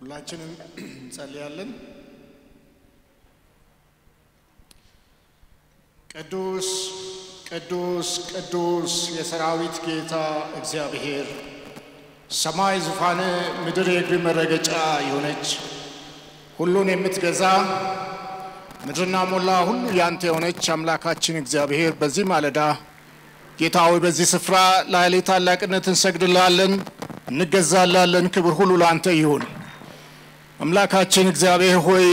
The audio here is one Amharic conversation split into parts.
ሁላችንም ጸልያለን። ቅዱስ ቅዱስ ቅዱስ የሰራዊት ጌታ እግዚአብሔር ሰማይ ዙፋን ምድር የእግር መረገጫ የሆነች ሁሉን የምትገዛ ምድርና ሞላ ሁሉ ያንተ የሆነች አምላካችን እግዚአብሔር በዚህ ማለዳ ጌታ ሆይ በዚህ ስፍራ ለኃይል ታላቅነት እንሰግድልሃለን እንገዛልሃለን። ክብር ሁሉ ላንተ ይሁን። አምላካችን እግዚአብሔር ሆይ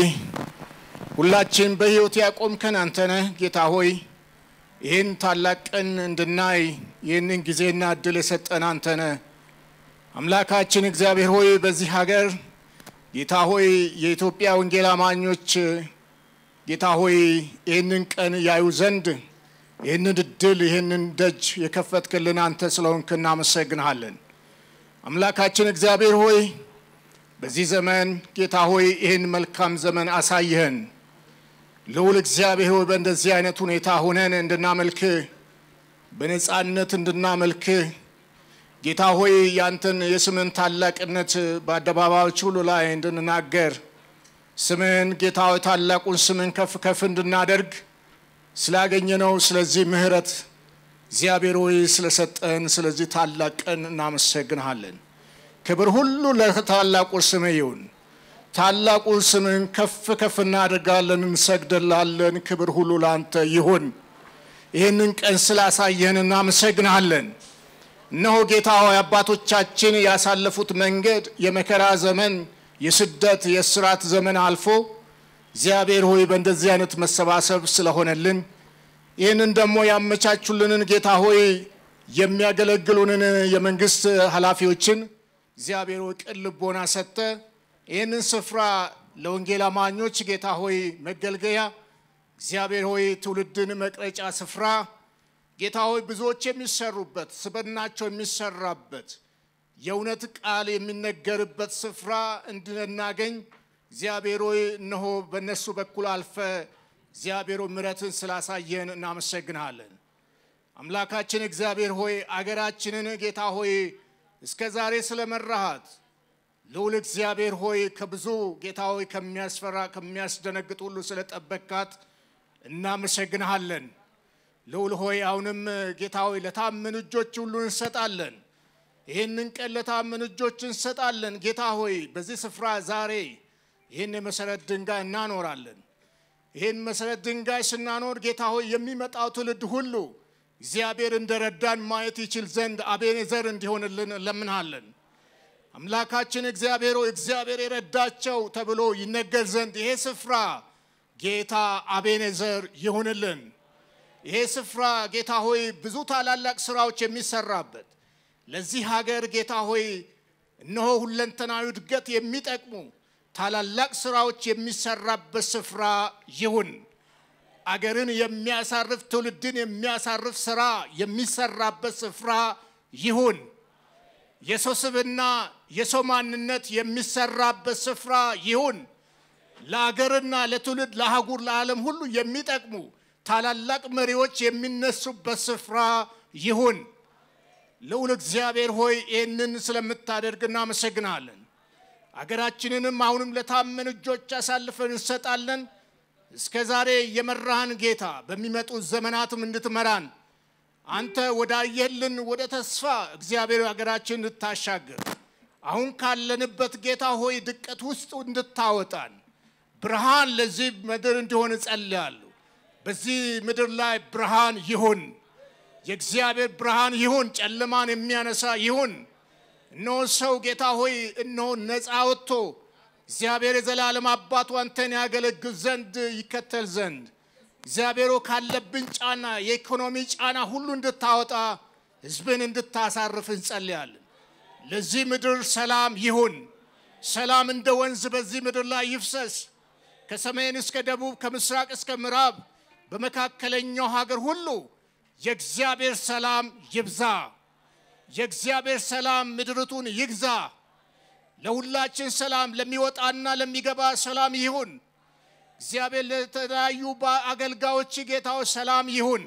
ሁላችን በሕይወት ያቆምከን አንተ ነህ። ጌታ ሆይ ይህን ታላቅ ቀን እንድናይ ይህንን ጊዜና እድል የሰጠን አንተ ነህ። አምላካችን እግዚአብሔር ሆይ በዚህ ሀገር ጌታ ሆይ የኢትዮጵያ ወንጌል አማኞች ጌታ ሆይ ይህንን ቀን ያዩ ዘንድ ይህንን እድል ይህንን ደጅ የከፈትክልን አንተ ስለሆንክ እናመሰግንሃለን። አምላካችን እግዚአብሔር ሆይ በዚህ ዘመን ጌታ ሆይ ይህን መልካም ዘመን አሳየህን። ልዑል እግዚአብሔር ሆይ በእንደዚህ አይነት ሁኔታ ሆነን እንድናመልክ በነጻነት እንድናመልክ ጌታ ሆይ ያንተን የስምን ታላቅነት በአደባባዮች ሁሉ ላይ እንድንናገር ስምን ጌታ ሆይ ታላቁን ስምን ከፍ ከፍ እንድናደርግ ስላገኘነው ስለዚህ ምህረት እግዚአብሔር ሆይ ስለሰጠን ስለዚህ ታላቅ ቀን እናመሰግንሃለን። ክብር ሁሉ ለታላቁ ስምህ ይሁን። ታላቁ ስምን ከፍ ከፍ እናደርጋለን እንሰግድልሃለን። ክብር ሁሉ ላንተ ይሁን። ይህንን ቀን ስላሳየን እናመሰግንሃለን። እነሆ ጌታ ሆይ አባቶቻችን ያሳለፉት መንገድ የመከራ ዘመን የስደት የስራት ዘመን አልፎ እግዚአብሔር ሆይ በእንደዚህ አይነት መሰባሰብ ስለሆነልን ይህንን ደግሞ ያመቻቹልንን ጌታ ሆይ የሚያገለግሉንን የመንግስት ኃላፊዎችን እግዚአብሔር ሆይ ቅን ልቦና ሰጠ ይህንን ስፍራ ለወንጌል አማኞች ጌታ ሆይ መገልገያ እግዚአብሔር ሆይ ትውልድን መቅረጫ ስፍራ ጌታ ሆይ ብዙዎች የሚሰሩበት ስብዕናቸው የሚሰራበት የእውነት ቃል የሚነገርበት ስፍራ እንድናገኝ እግዚአብሔር ሆይ እነሆ በእነሱ በኩል አልፈ እግዚአብሔር ሆይ ምሕረትን ስላሳየን እናመሰግንሃለን። አምላካችን እግዚአብሔር ሆይ አገራችንን ጌታ ሆይ እስከ ዛሬ ስለመራሃት ልዑል እግዚአብሔር ሆይ ከብዙ ጌታ ሆይ ከሚያስፈራ ከሚያስደነግጥ ሁሉ ስለጠበቅካት እናመሰግንሃለን። ልዑል ሆይ አሁንም ጌታ ሆይ ለታመኑ እጆች ሁሉ እንሰጣለን። ይህንን ቀን ለታመኑ እጆች እንሰጣለን። ጌታ ሆይ በዚህ ስፍራ ዛሬ ይህን የመሰረት ድንጋይ እናኖራለን። ይህን መሰረት ድንጋይ ስናኖር ጌታ ሆይ የሚመጣው ትውልድ ሁሉ እግዚአብሔር እንደረዳን ማየት ይችል ዘንድ አቤኔዘር እንዲሆንልን ለምንሃለን። አምላካችን እግዚአብሔር ሆይ እግዚአብሔር የረዳቸው ተብሎ ይነገር ዘንድ ይሄ ስፍራ ጌታ አቤኔዘር ይሁንልን። ይሄ ስፍራ ጌታ ሆይ ብዙ ታላላቅ ስራዎች የሚሰራበት ለዚህ ሀገር ጌታ ሆይ እነሆ ሁለንተናዊ እድገት የሚጠቅሙ ታላላቅ ስራዎች የሚሰራበት ስፍራ ይሁን። አገርን የሚያሳርፍ ትውልድን የሚያሳርፍ ስራ የሚሰራበት ስፍራ ይሁን። የሰው ስብዕና የሰው ማንነት የሚሰራበት ስፍራ ይሁን። ለአገርና ለትውልድ ለአህጉር ለዓለም ሁሉ የሚጠቅሙ ታላላቅ መሪዎች የሚነሱበት ስፍራ ይሁን። ልዑል እግዚአብሔር ሆይ ይህንን ስለምታደርግ እናመሰግናለን። አገራችንንም አሁንም ለታመኑ እጆች አሳልፈን እንሰጣለን። እስከ ዛሬ የመራህን ጌታ በሚመጡ ዘመናትም እንድትመራን አንተ ወዳየህልን ወደ ተስፋ እግዚአብሔር አገራችንን እንድታሻግር አሁን ካለንበት ጌታ ሆይ ድቀት ውስጥ እንድታወጣን ብርሃን ለዚህ ምድር እንዲሆን እጸልያለሁ። በዚህ ምድር ላይ ብርሃን ይሁን። የእግዚአብሔር ብርሃን ይሁን። ጨለማን የሚያነሳ ይሁን። እነሆ ሰው ጌታ ሆይ እነሆ ነፃ ወጥቶ እግዚአብሔር የዘላለም አባቱ አንተን ያገለግል ዘንድ ይከተል ዘንድ እግዚአብሔር ካለብን ጫና የኢኮኖሚ ጫና ሁሉ እንድታወጣ ህዝብን እንድታሳርፍ እንጸልያለን። ለዚህ ምድር ሰላም ይሁን። ሰላም እንደ ወንዝ በዚህ ምድር ላይ ይፍሰስ። ከሰሜን እስከ ደቡብ ከምስራቅ እስከ ምዕራብ በመካከለኛው ሀገር ሁሉ የእግዚአብሔር ሰላም ይብዛ። የእግዚአብሔር ሰላም ምድርቱን ይግዛ። ለሁላችን ሰላም ለሚወጣና ለሚገባ ሰላም ይሁን። እግዚአብሔር ለተለያዩ አገልጋዮች ጌታው ሰላም ይሁን።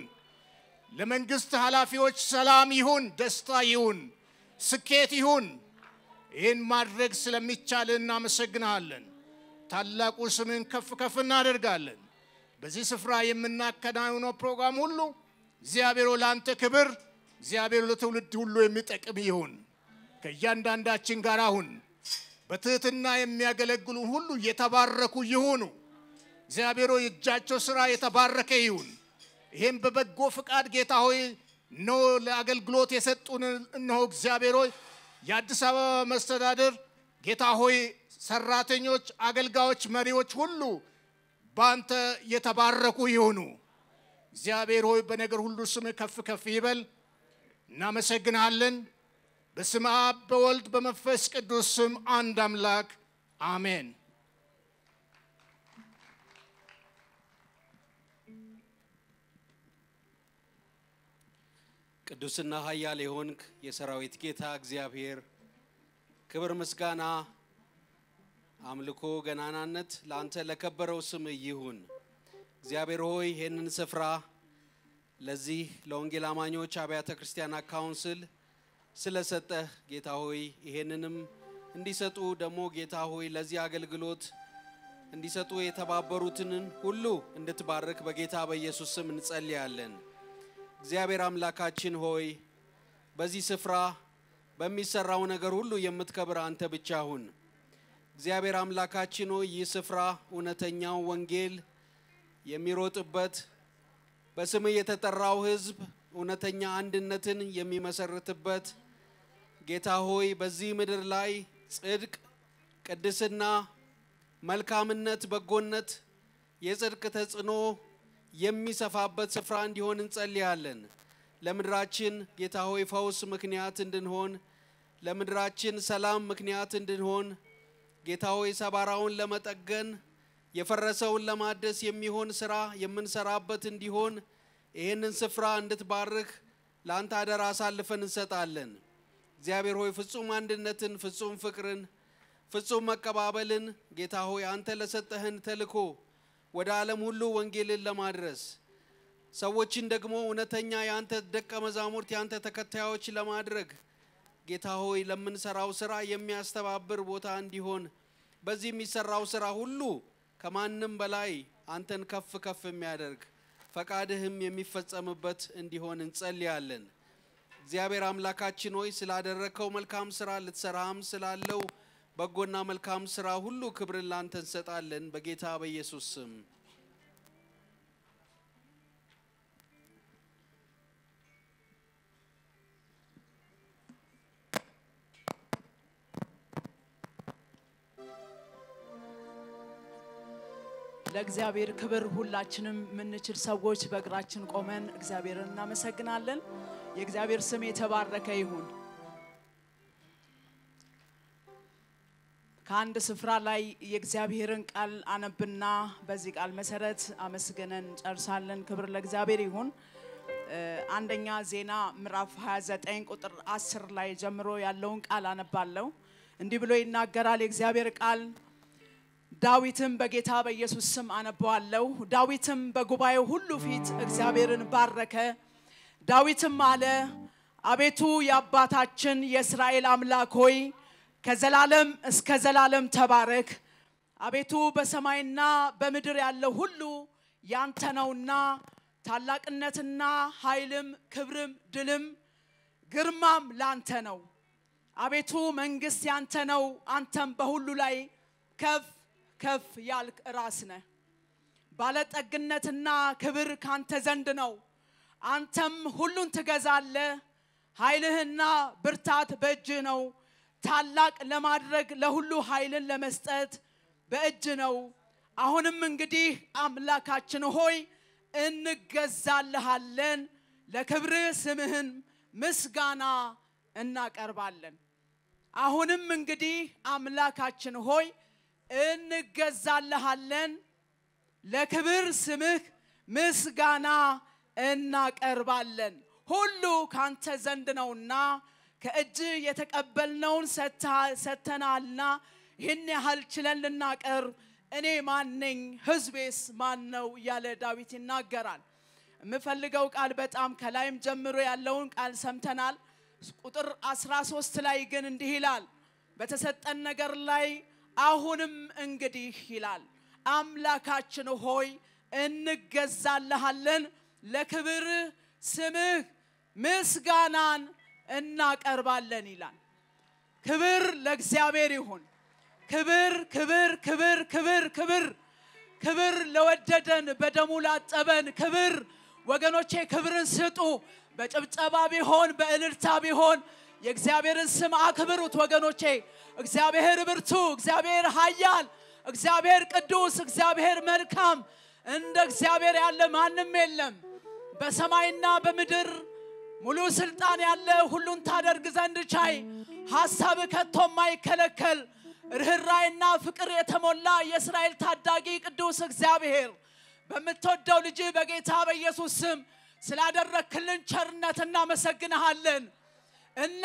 ለመንግስት ኃላፊዎች ሰላም ይሁን፣ ደስታ ይሁን፣ ስኬት ይሁን። ይህን ማድረግ ስለሚቻል እናመሰግናለን ታላቁ ስምን ከፍ ከፍ እናደርጋለን በዚህ ስፍራ የምናከናውነው ፕሮግራም ሁሉ እግዚአብሔር ላንተ ክብር እግዚአብሔር ለትውልድ ሁሉ የሚጠቅም ይሁን ከእያንዳንዳችን ጋር አሁን በትህትና የሚያገለግሉ ሁሉ የተባረኩ ይሁኑ እግዚአብሔር የእጃቸው ሥራ የተባረከ ይሁን ይሄን በበጎ ፍቃድ ጌታ ሆይ ነው ለአገልግሎት የሰጡን ነው እግዚአብሔር ሆይ የአዲስ አበባ መስተዳድር ጌታ ሆይ ሰራተኞች አገልጋዮች መሪዎች ሁሉ ባንተ የተባረኩ ይሁኑ እግዚአብሔር ሆይ በነገር ሁሉ ስም ከፍ ከፍ ይበል እናመሰግናለን በስመ አብ በወልድ በመንፈስ ቅዱስ ስም አንድ አምላክ አሜን ቅዱስና ኃያል የሆንክ የሰራዊት ጌታ እግዚአብሔር ክብር ምስጋና አምልኮ ገናናነት ላንተ ለከበረው ስም ይሁን እግዚአብሔር ሆይ ይሄንን ስፍራ ለዚህ ለወንጌል አማኞች አብያተ ክርስቲያናት ካውንስል ስለሰጠህ ጌታ ሆይ ይሄንንም እንዲሰጡ ደሞ ጌታ ሆይ ለዚህ አገልግሎት እንዲሰጡ የተባበሩትን ሁሉ እንድትባርክ በጌታ በኢየሱስ ስም እንጸልያለን እግዚአብሔር አምላካችን ሆይ በዚህ ስፍራ በሚሰራው ነገር ሁሉ የምትከብር አንተ ብቻ ሁን እግዚአብሔር አምላካችን ሆይ ይህ ስፍራ እውነተኛው ወንጌል የሚሮጥበት በስም የተጠራው ህዝብ እውነተኛ አንድነትን የሚመሰርትበት ጌታ ሆይ በዚህ ምድር ላይ ጽድቅ ቅድስና መልካምነት በጎነት የጽድቅ ተጽኖ የሚሰፋበት ስፍራ እንዲሆን እንጸልያለን ለምድራችን ጌታ ሆይ ፈውስ ምክንያት እንድንሆን ለምድራችን ሰላም ምክንያት እንድንሆን ጌታ ሆይ ሰባራውን ለመጠገን የፈረሰውን ለማደስ የሚሆን ሥራ የምንሰራበት እንዲሆን ይሄንን ስፍራ እንድትባርክ ላንተ አደራ አሳልፈን እንሰጣለን እግዚአብሔር ሆይ ፍጹም አንድነትን ፍጹም ፍቅርን ፍጹም መቀባበልን ጌታ ሆይ አንተ ለሰጠህን ተልኮ ወደ ዓለም ሁሉ ወንጌልን ለማድረስ ሰዎችን ደግሞ እውነተኛ ያንተ ደቀ መዛሙርት ያንተ ተከታዮች ለማድረግ ጌታ ሆይ ለምንሰራው ሥራ የሚያስተባብር ቦታ እንዲሆን በዚህ የሚሰራው ሥራ ሁሉ ከማንም በላይ አንተን ከፍ ከፍ የሚያደርግ ፈቃድህም የሚፈጸምበት እንዲሆን እንጸልያለን እግዚአብሔር አምላካችን ሆይ ስላደረከው መልካም ሥራ ልትሰራም ስላለው በጎና መልካም ሥራ ሁሉ ክብር ላንተ እንሰጣለን በጌታ በኢየሱስ ስም ለእግዚአብሔር ክብር ሁላችንም ምንችል ሰዎች በእግራችን ቆመን እግዚአብሔርን እናመሰግናለን የእግዚአብሔር ስም የተባረከ ይሁን ከአንድ ስፍራ ላይ የእግዚአብሔርን ቃል አነብና በዚህ ቃል መሰረት አመስግነን ጨርሳለን ክብር ለእግዚአብሔር ይሁን አንደኛ ዜና ምዕራፍ 29 ቁጥር 10 ላይ ጀምሮ ያለውን ቃል አነባለሁ እንዲህ ብሎ ይናገራል የእግዚአብሔር ቃል ዳዊትም በጌታ በኢየሱስ ስም አነባዋለሁ ዳዊትም በጉባኤው ሁሉ ፊት እግዚአብሔርን ባረከ ዳዊትም አለ አቤቱ የአባታችን የእስራኤል አምላክ ሆይ ከዘላለም እስከ ዘላለም ተባረክ አቤቱ በሰማይና በምድር ያለው ሁሉ ያንተ ነውና ታላቅነትና ኃይልም ክብርም ድልም ግርማም ላንተ ነው አቤቱ መንግስት ያንተ ነው አንተም በሁሉ ላይ ከፍ ከፍ ያልክ ራስ ነህ ባለጠግነትና ክብር ካንተ ዘንድ ነው አንተም ሁሉን ትገዛለህ ኃይልህና ብርታት በእጅ ነው ታላቅ ለማድረግ ለሁሉ ኃይልን ለመስጠት በእጅ ነው አሁንም እንግዲህ አምላካችን ሆይ እንገዛልሃለን ለክብር ስምህን ምስጋና እናቀርባለን አሁንም እንግዲህ አምላካችን ሆይ እንገዛልሃለን ለክብር ስምህ ምስጋና እናቀርባለን ሁሉ ካንተ ዘንድ ነውና ከእጅ የተቀበልነውን ሰተናልና ይህን ያህል ችለን ልናቀር እኔ ማን ነኝ ህዝቤስ ማን ነው ያለ ዳዊት ይናገራል የምፈልገው ቃል በጣም ከላይም ጀምሮ ያለውን ቃል ሰምተናል ቁጥር 13 ላይ ግን እንዲህ ይላል በተሰጠን ነገር ላይ አሁንም እንግዲህ ይላል አምላካችን ሆይ እንገዛልሃለን ለክብር ስምህ ምስጋናን እናቀርባለን ይላል ክብር ለእግዚአብሔር ይሁን ክብር ክብር ክብር ክብር ክብር ክብር ለወደደን በደሙ ላጠበን ክብር ወገኖቼ ክብርን ስጡ በጭብጨባ ቢሆን በእልልታ ቢሆን የእግዚአብሔርን ስም አክብሩት ወገኖቼ እግዚአብሔር ብርቱ እግዚአብሔር ኃያል እግዚአብሔር ቅዱስ እግዚአብሔር መልካም እንደ እግዚአብሔር ያለ ማንም የለም በሰማይና በምድር ሙሉ ስልጣን ያለ ሁሉን ታደርግ ዘንድ ቻይ ሐሳብ ከቶ የማይከለከል ርህራይና ፍቅር የተሞላ የእስራኤል ታዳጊ ቅዱስ እግዚአብሔር በመተወደው ልጅ በጌታ በኢየሱስ ስም ስላደረክልን ቸርነት እናመሰግንሃለን እና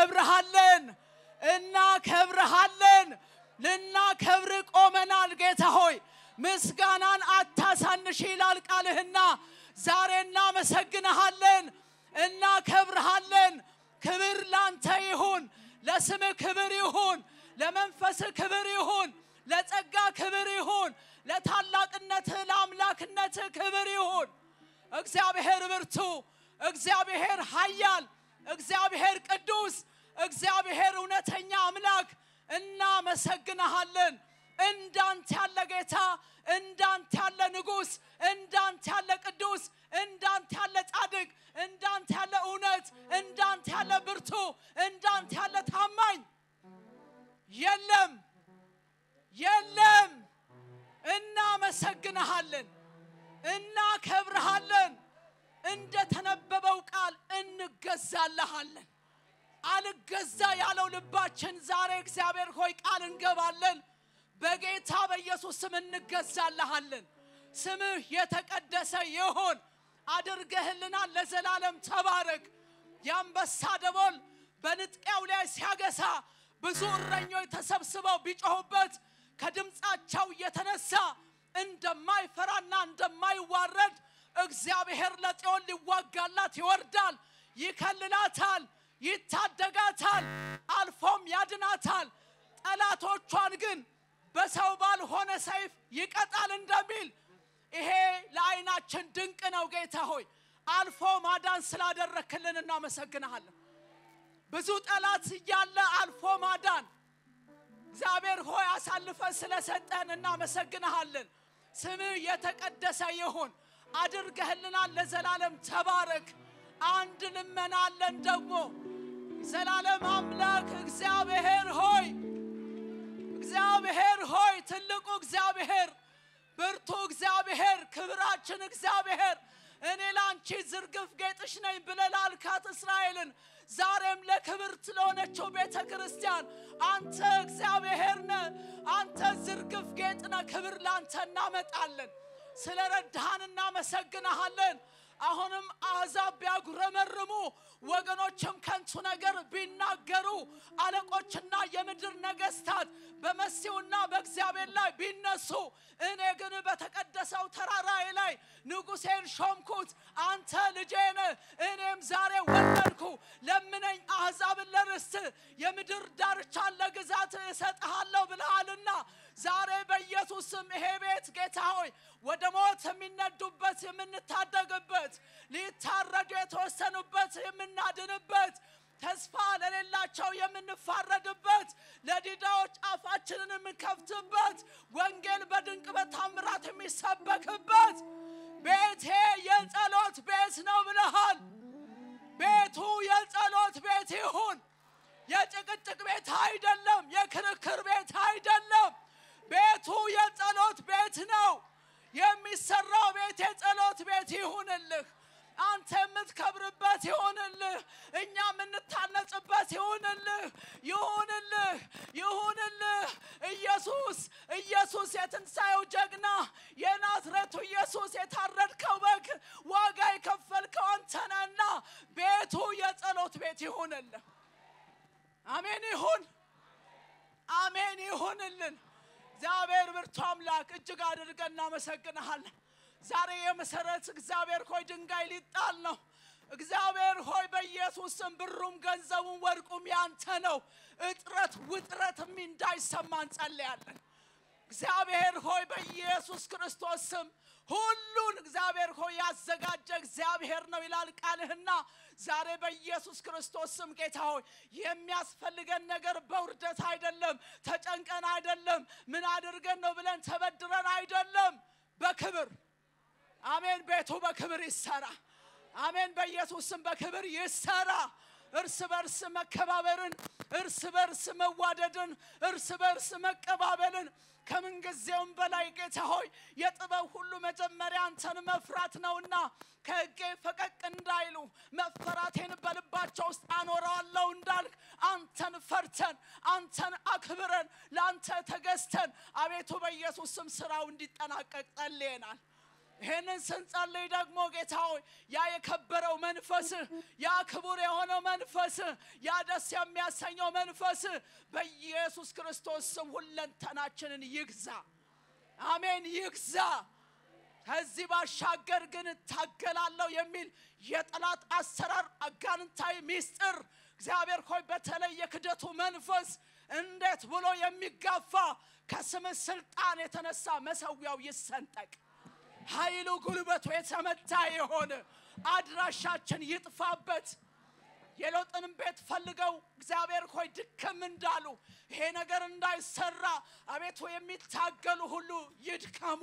ከብረሃለን ልናከብር ቆመናል ጌታ ሆይ ምስጋናን አታሳንሽ ይላል ቃልህና ዛሬ እናመሰግንሃለን እና ከብረሃለን ክብር ላንተ ይሁን ለስምህ ክብር ይሁን ለመንፈስ ክብር ይሁን ለጸጋ ክብር ይሁን ለታላቅነት ለአምላክነት ክብር ይሁን እግዚአብሔር ብርቱ እግዚአብሔር ኃያል እግዚአብሔር ቅዱስ እግዚአብሔር እውነተኛ አምላክ እናመሰግንሃለን እንዳንተ ያለ ጌታ እንዳንተ ያለ ንጉስ እንዳንተ ያለ ቅዱስ እንዳንተ ያለ ጻድቅ እንዳንተ ያለ እውነት እንዳንተ ያለ ብርቱ እንዳንተ ያለ ታማኝ የለም እናመሰግንሃለን እናከብርሃለን እንደተነበበው ቃል እንገዛልሃለን አልገዛ ያለው ልባችን ዛሬ እግዚአብሔር ሆይ ቃል እንገባለን በጌታ በኢየሱስ ስም እንገዛልሃለን ስምህ የተቀደሰ ይሁን አድርገህልናል ለዘላለም ተባረክ ያንበሳ ደቦል በንጥቂያው ላይ ሲያገሳ ብዙ እረኞች ተሰብስበው ቢጮሁበት ከድምጻቸው የተነሳ እንደማይፈራና እንደማይዋረድ እግዚአብሔር ለጽዮን ሊዋጋላት ይወርዳል ይከልላታል ይታደጋታል አልፎም ያድናታል ጠላቶቿን ግን በሰው ባልሆነ ሰይፍ ይቀጣል እንደሚል ይሄ ለዓይናችን ድንቅ ነው ጌታ ሆይ አልፎ ማዳን ስላደረክልን እናመሰግንሃለን ብዙ ጠላት ያለ አልፎ ማዳን እግዚአብሔር ሆይ አሳልፈ ስለሰጠን እናመሰግንሃለን ስምህ የተቀደሰ ይሁን አድርገህልናል ለዘላለም ተባረክ አንድ ልመናለን ደግሞ ዘላለም አምላክ እግዚአብሔር ሆይ ትልቁ እግዚአብሔር ብርቱ እግዚአብሔር ክብራችን እግዚአብሔር እኔ ላንቺ ዝርግፍ ጌጥሽ ነኝ ብለላልካት እስራኤልን ዛሬም ለክብር ስለሆነችው ቤተክርስቲያን አንተ እግዚአብሔር ነህ አንተ ዝርግፍ ጌጥ ነህ ክብር ላንተ እናመጣለን ስለረዳህን እናመሰግንሃለን አሁንም አሕዛብ ቢያጉረመርሙ ወገኖችም ከንቱ ነገር ቢናገሩ አለቆችና የምድር ነገስታት በመሲውና በእግዚአብሔር ላይ ቢነሱ እኔ ግን በተቀደሰው ተራራዬ ላይ ንጉሴን ሾምኩት አንተ ልጄ ነህ እኔም ዛሬ ወለድኩ ለምነኝ አሕዛብን ለርስት የምድር ዳርቻን ለግዛት እሰጥሃለሁ ብለሃልና ዛሬ በኢየሱስ ስም ይሄ ቤት ጌታ ሆይ ወደ ሞት የሚነዱበት የምንታደግበት ሊታረዱ የተወሰኑበት የምናድንበት ተስፋ ለሌላቸው የምንፋረድበት ለዲዳዎች አፋችንን የምንከፍትበት ወንጌል በድንቅ በታምራት የሚሰበክበት ቤቴ የጸሎት ቤት ነው ብለሃል ቤቱ የጸሎት ቤት ይሁን የጭቅጭቅ ቤት አይደለም የክርክር ቤት አይደለም ቤቱ የጸሎት ቤት ነው የሚሰራው ቤት የጸሎት ቤት ይሁንልህ አንተ የምትከብርበት ይሁንልህ እኛ የምንታነጽበት ይሁንልህ ኢየሱስ የትንሣኤው ጀግና የናዝሬቱ ኢየሱስ የታረድከው በግ ዋጋ የከፈልከው አንተ ነህና ቤቱ የጸሎት ቤት ይሁንልህ አሜን ይሁንልን እግዚአብሔር ብርቱ አምላክ እጅግ አድርገን እናመሰግንሃለን ዛሬ የመሰረት እግዚአብሔር ሆይ ድንጋይ ሊጣል ነው እግዚአብሔር ሆይ በኢየሱስ ስም ብሩም ገንዘቡም ወርቁም ያንተ ነው እጥረት ውጥረት እንዳይሰማን ጸልያለን እግዚአብሔር ሆይ በኢየሱስ ክርስቶስ ስም ሁሉን እግዚአብሔር ሆይ ያዘጋጀ እግዚአብሔር ነው ይላል ቃልህና ዛሬ በኢየሱስ ክርስቶስ ስም ጌታ ሆይ የሚያስፈልገን ነገር በውርደት አይደለም ተጨንቀን አይደለም ምን አድርገን ነው ብለን ተበድረን አይደለም በክብር አሜን ቤቱ በክብር ይሰራ አሜን በኢየሱስ ስም በክብር ይሰራ እርስ በርስ መከባበርን እርስ በርስ መዋደድን እርስ በርስ መቀባበልን ከምን ጊዜውም በላይ ጌታ ሆይ የጥበብ ሁሉ መጀመሪያ አንተን መፍራት ነውና ከሕጌ ፈቀቅ እንዳይሉ መፈራቴን በልባቸው ውስጥ አኖራለሁ እንዳልክ አንተን ፈርተን አንተን አክብረን ላንተ ተገዝተን አቤቱ በኢየሱስ ስም ስራው እንዲጠናቀቅ ጸልየናል ይሄንን ስንጸልይ ደግሞ ጌታ ሆይ ያ የከበረው መንፈስ ያ ክቡር የሆነው መንፈስ ያ ደስ የሚያሰኘው መንፈስ በኢየሱስ ክርስቶስ ስም ሁለንተናችንን ይግዛ አሜን ይግዛ ከዚህ ባሻገር ግን ታገላለሁ የሚል የጠላት አሰራር አጋንንታዊ ሚስጥር እግዚአብሔር ሆይ በተለይ የክደቱ መንፈስ እንዴት ብሎ የሚጋፋ ከስም ስልጣን የተነሳ መሰዊያው ይሰንጠቅ ኃይሉ ጉልበቱ የተመታ ይሆን አድራሻችን ይጥፋበት የሎጥን ቤት ፈልገው እግዚአብሔር ሆይ ድከም እንዳሉ ይሄ ነገር እንዳይሰራ አቤቱ የሚታገሉ ሁሉ ይድከሙ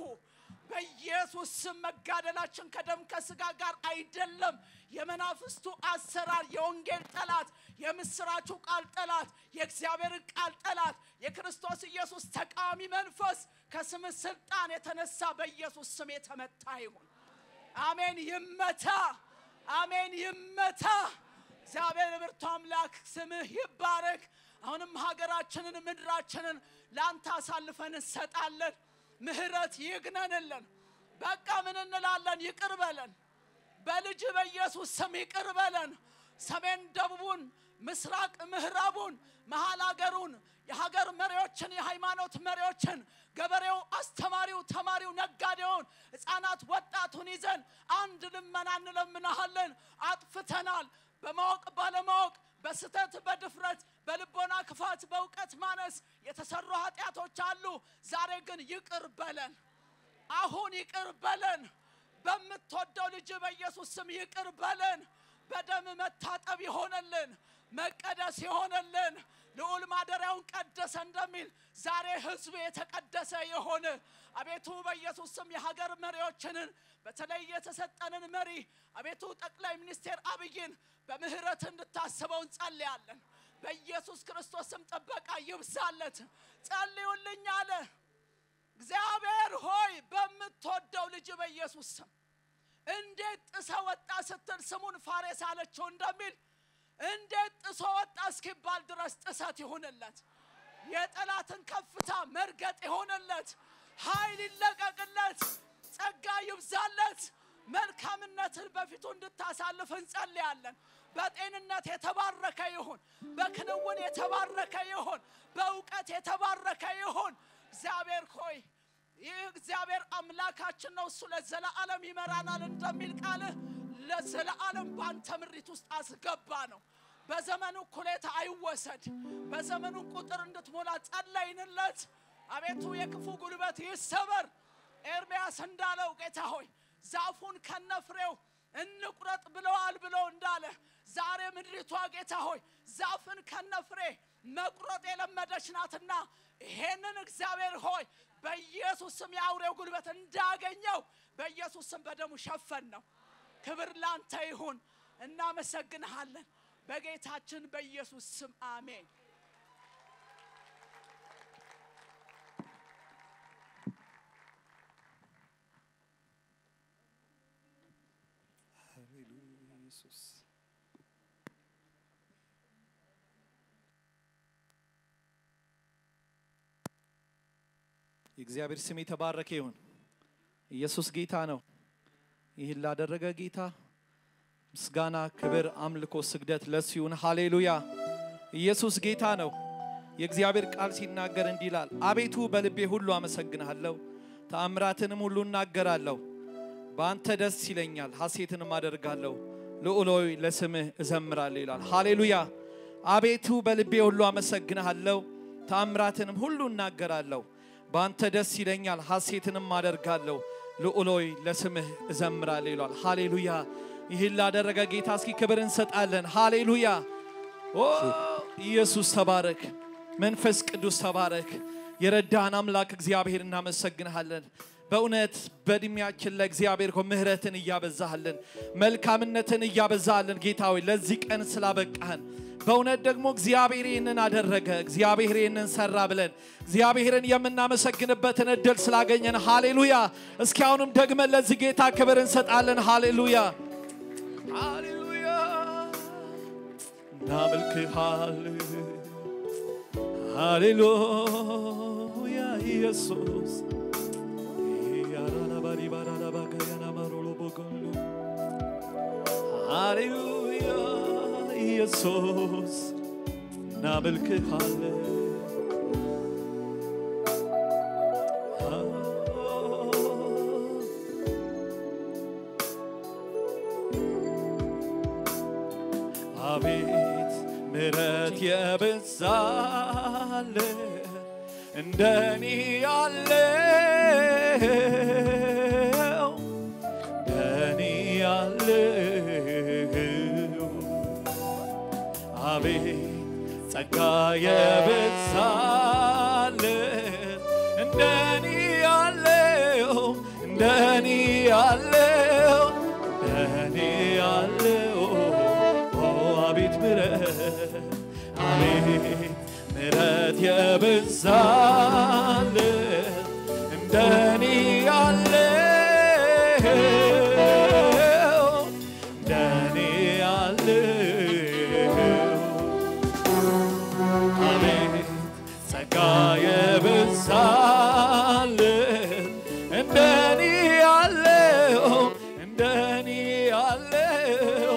በኢየሱስ ስም መጋደላችን ከደም ከስጋ ጋር አይደለም የመናፍስቱ አሰራር የወንጌል ጠላት የምስራቹ ቃል ጠላት የእግዚአብሔር ቃል ጠላት የክርስቶስ ኢየሱስ ተቃዋሚ መንፈስ ከስም ስልጣን የተነሳ በኢየሱስ ስም የተመታ ይሁን አሜን ይመታ አሜን ይመታ እግዚአብሔር ብርቱ አምላክ ስምህ ይባረክ አሁንም ሀገራችንን ምድራችንን ላንተ አሳልፈን እንሰጣለን ምህረት ይግነንልን በቃ ምን እንላለን ይቅር በለን በልጅ በኢየሱስ ስም ይቅር በለን ሰሜን ደቡቡን ምስራቅ ምዕራቡን መሃል ሀገሩን የሀገር መሪዎችን የሃይማኖት መሪዎችን ገበሬው አስተማሪው ተማሪው ነጋዴውን ህፃናት ወጣቱን ይዘን አንድ ልመና እንለምናለን አጥፍተናል በማወቅ ባለማወቅ በስተት በድፍረት በልቦና ክፋት በእውቀት ማነስ የተሰሩ ኃጢያቶች አሉ ዛሬ ግን ይቅር በለን አሁን ይቅር በለን በመተወደው ልጅ በኢየሱስ ስም ይቅር በለን በደም መታጠብ ይሆነልን መቀደስ ይሆነልን ልዑል ማደሪያውን ቀደሰ እንደሚል ዛሬ ህዝብ የተቀደሰ ይሆን አቤቱ በኢየሱስ ስም የሀገር መሪዎችን በተለይ የተሰጠንን መሪ አቤቱ ጠቅላይ ሚኒስቴር አብይን በምህረት እንድታስበው እንጸልያለን በኢየሱስ ክርስቶስ ስም ጥበቃ ይብዛለት ጸልዩልኝ አለ እግዚአብሔር ሆይ በመተወደው ልጅ በኢየሱስ ስም እንዴት ጥሰው ወጣ ስትል ስሙን ፋሬስ አለችው እንደሚል እንዴት ጥሰው ወጣ እስኪባል ድረስ ጥሰት ይሁንለት የጠላትን ከፍታ መርገጥ ይሁንለት ኃይል ይለቀቅለት ጸጋ ይብዛለት መልካምነትን በፊቱ እንድታሳልፍ እንጸልያለን በጤንነት የተባረከ ይሁን በክንውን የተባረከ ይሁን በእውቀት የተባረከ ይሁን እግዚአብሔር ሆይ እግዚአብሔር አምላካችን ነው እሱ ለዘላለም ይመራናል እንደሚል ቃል ለዘላለም ባንተ ምሪት ውስጥ አስገባ ነው በዘመኑ ኩሌታ አይወሰድ በዘመኑ ቁጥር እንድትሞላ ጸለይንለት አቤቱ የክፉ ጉልበት ይሰበር ኤርሚያስ እንዳለው ጌታ ሆይ ዛፉን ከነፍሬው እንቁረጥ ብለዋል ብሎ እንዳለ ዛሬ ምድሪቷ ጌታ ሆይ ዛፍን ከነፍሬ መቁረጥ የለመደች ናትና ይሄንን እግዚአብሔር ሆይ በኢየሱስ ስም ያውሬው ጉልበት እንዳገኘው በኢየሱስ ስም በደሙ ሸፈን ነው ክብር ላንተ ይሁን እናመሰግንሃለን በጌታችን በኢየሱስ ስም አሜን ሃሌሉያ ኢየሱስ የእግዚአብሔር ስም የተባረከ ይሁን ኢየሱስ ጌታ ነው ይህን ላደረገ ጌታ ምስጋና ክብር አምልኮ ስግደት ለሱ ይሁን ሃሌሉያ ኢየሱስ ጌታ ነው የእግዚአብሔር ቃል ሲናገር እንዲላል አቤቱ በልቤ ሁሉ አመሰግንሃለሁ ተአምራትንም ሁሉ እናገራለሁ በአንተ ደስ ይለኛል ሐሴትንም አደርጋለሁ ልዑሎይ ለስምህ እዘምራለሁ ይላል ሃሌሉያ አቤቱ በልቤ ሁሉ አመሰግንሃለሁ ታምራትንም ሁሉ እናገራለሁ ባንተ ደስ ይለኛል ሐሴትንም አደርጋለሁ ልዑሎይ ለስምህ እዘምራለሁ ይላል ሃሌሉያ ይህን ላደረገ ጌታ እስኪ ክብር እንሰጣለን ሃሌሉያ ኦ ኢየሱስ ተባረክ መንፈስ ቅዱስ ተባረክ የረዳን አምላክ እግዚአብሔር እናመሰግንሃለን በእውነት በእድሜያችን ለእግዚአብሔር ምህረትን እያበዛህልን መልካምነትን እያበዛህልን ጌታ ሆይ ለዚህ ቀን ስላበቃህን በእውነት ደግሞ እግዚአብሔር ይህንን አደረገ እግዚአብሔር ይህንን ሰራ ብለን እግዚአብሔርን የምናመሰግንበትን እድል ስላገኘን ሃሌሉያ እስኪ አሁንም ደግመን ለዚህ ጌታ ክብር እንሰጣለን ሃሌሉያ ሃሌሉያ እናመልክሃለን ሃሌሉያ ኢየሱስ ሃሌሉያ ኢየሱስ እናመልክሃለን አቤት ምሕረት የበዛልህ እንደኔ ያለው እንደኔ ያለው አቤት ጸጋ የበዛልህ እንደኔ ያለው እንደኔ ያለው እንደኔ ያለው አቤት ምሕረት ምሕረት የበዛልህ እንደኔ ያለው እንደኔ ያለው አቤት ጸጋ የበዛልህ እንደኔ ያለው እንደኔ ያለው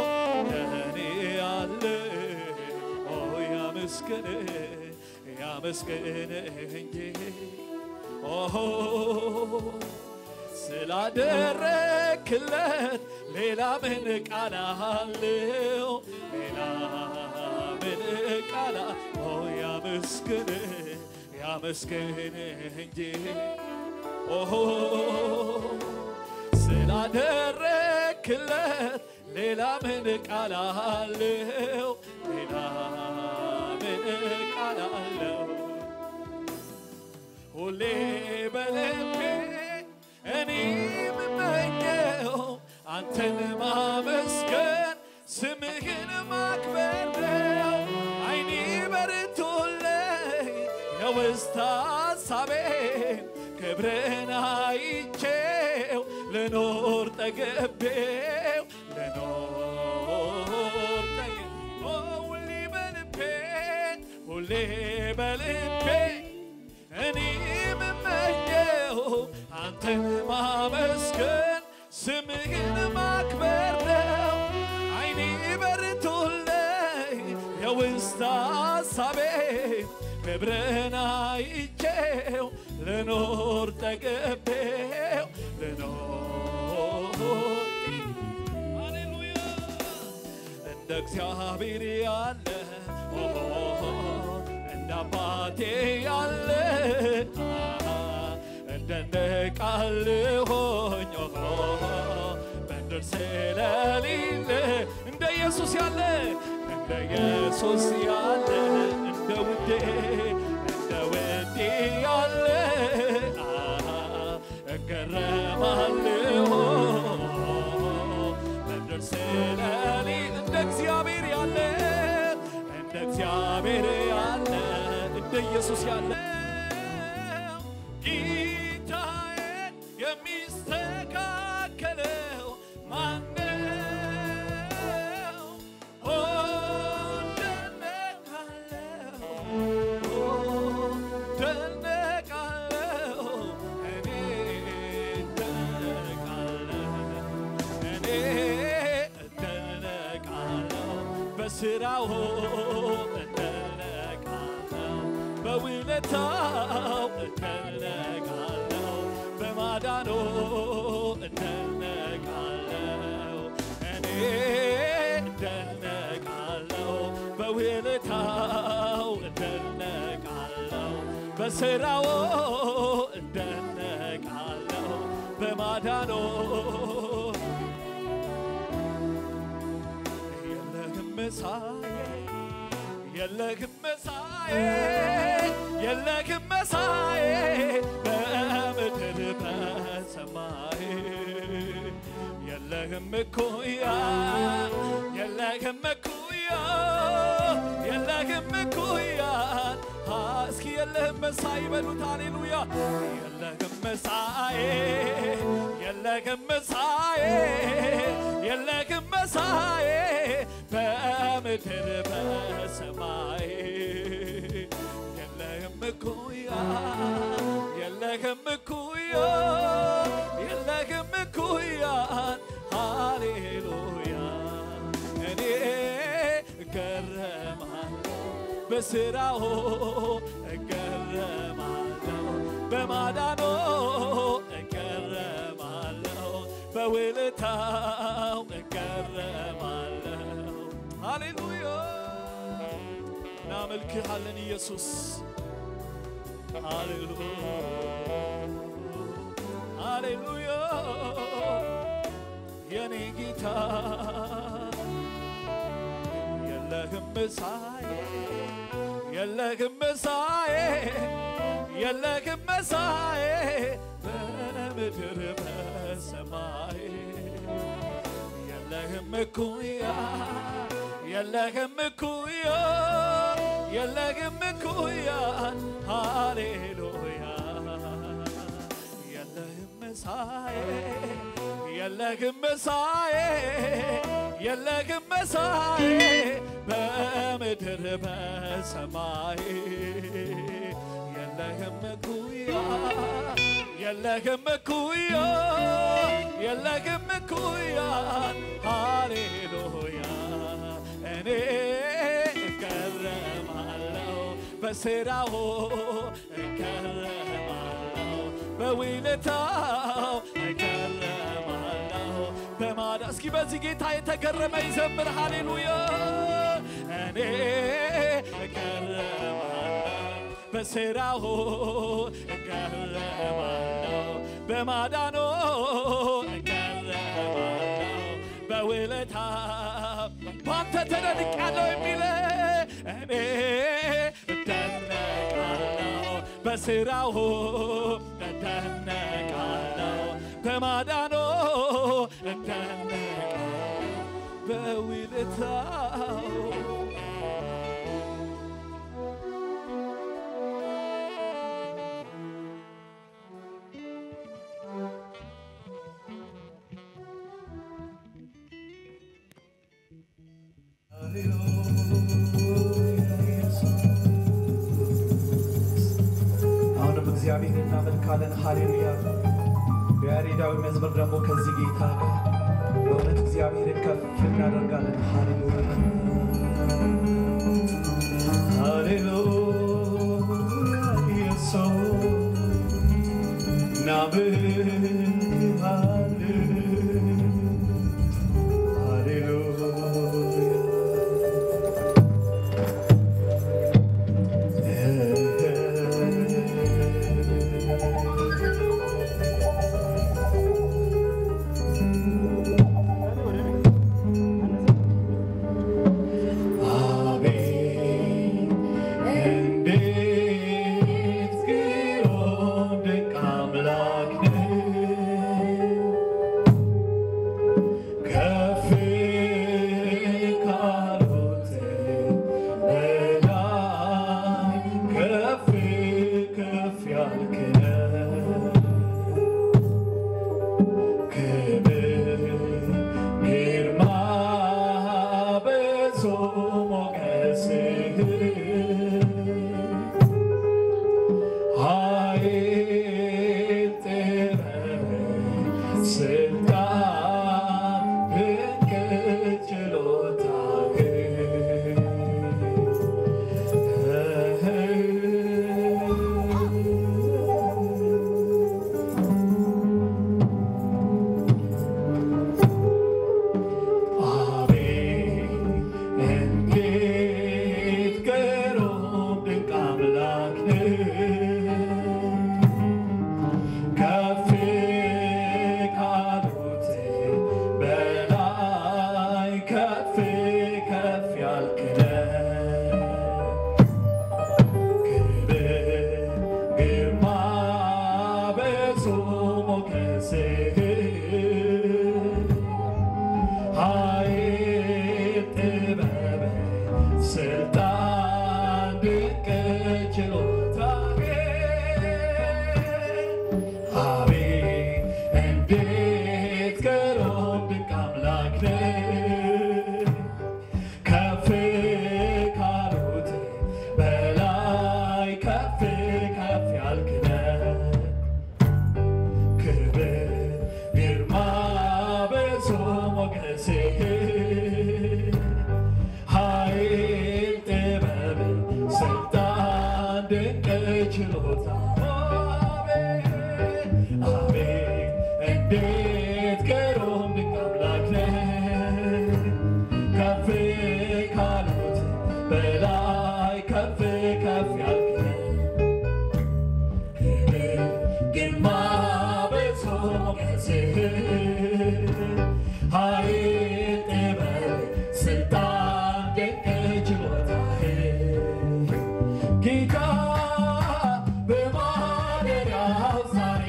ያመስገንህ እንጂ ስላደረክለት ሌላ ምን ቃል አለው ሌላ ምን ቃል ያመስገንህ እንጂ ስላደረክለት ሌላ ምን ቃል አለው ሌላ ቃል አለው ሁሌ በልቤ እኔ የምመኘው አንተን ማመስገን ስምህን ማክበር ነው አይኔ በርቶልኝ የውስጥ ሐሳቤን ክብርን አይቼው ልኖር ጠግቤው ሁሌ በልቤ እኔ የምመኘው አንተን ማመስገን ስምህን ማክበር ነው አይኔ በርቶልኝ የውስጥ ሐሳቤን ክብርን አይቼው ልኖር ጠግቤው ሃሌሉያ እንደ እግዚአብሔር ያለ እንደ አባቴ ያለ እንደነቃልሆኝ በምድር ስለሌለ እንደ ኢየሱስ ያለ እንደ ኢየሱስ ያለ እንደ ውዴ ያለ እገረማለሁ በምድር ስለሌለ እንደ እግዚአብሔር ያለ እግዚአብሔር ያለ እንደ ኢየሱስ ያለ ጌታዬን የሚስተካከለው ማነው? ደነቃለሁ እኔ ደነቃለሁ በስራው በውለታው እደነቃለሁ በማዳኑ እደነቃለሁ እኔ በስራው እደነቃለሁ በማዳኑ የለህም መሳዬ የለህም መሳዬ የለህም መሳዬ በምድር በሰማይ የለህም እኩያ የለህም እኩያ የለህም እኩያ እስኪ የለህም መሳይ በሉት ሃሌሉያ የለህም መሳይ የለህም መሳይ የለህም መሳይ በምድር በሰማይ የለህም እኩያ የለህም እኩያ የለህም እኩያ ሃሌሉያ እኔ እገረማለሁ በስራው እገረማለሁ በማዳኑ እገረማለሁ በውለታው እገረማለሁ ሃሌሉያ እናመልክሃለን ኢየሱስ ሃሌሉያ ሃሌሉያ የኔ ጌታ የለህም መሳዬ የለህም መሳዬ የለህም መሳዬ በምድር በሰማይ የለህም እኩያ የለህም እኩያ የለህም እኩያ ሃሌሉያ የለህም መሳዬ የለህም መሳዬ የለህም መሳዬ በምድር በሰማይ የለህም እኩያ የለህም እኩያ የለህም እኩያ ሃሌሉያ እኔ እገረማለሁ በስራው እገረማለሁ በውለታው እገረማለሁ በማዳ እስኪ በዚህ ጌታ የተገረመ ይዘምር ሃሌሉያ እኔ እገረማለሁ በስራው እገረማለሁ በማዳኑ እገረማለሁ በውለታው ባንተ ተደንቄያለሁ የሚል እኔ እደነቃለሁ በስራው እደነቃለሁ በማዳኑ እደነቃለሁ በውለታው አሁንም እግዚአብሔር እናመልካለን ሃሌሉያ በያሬዳዊ መዝሙር ደግሞ ከዚህ ጌታ ጋር በእውነት እግዚአብሔርን ከፍ እናደርጋለን ሃሌሉያ ሃሌሉያ ኢየሱስ እናመልክሃለን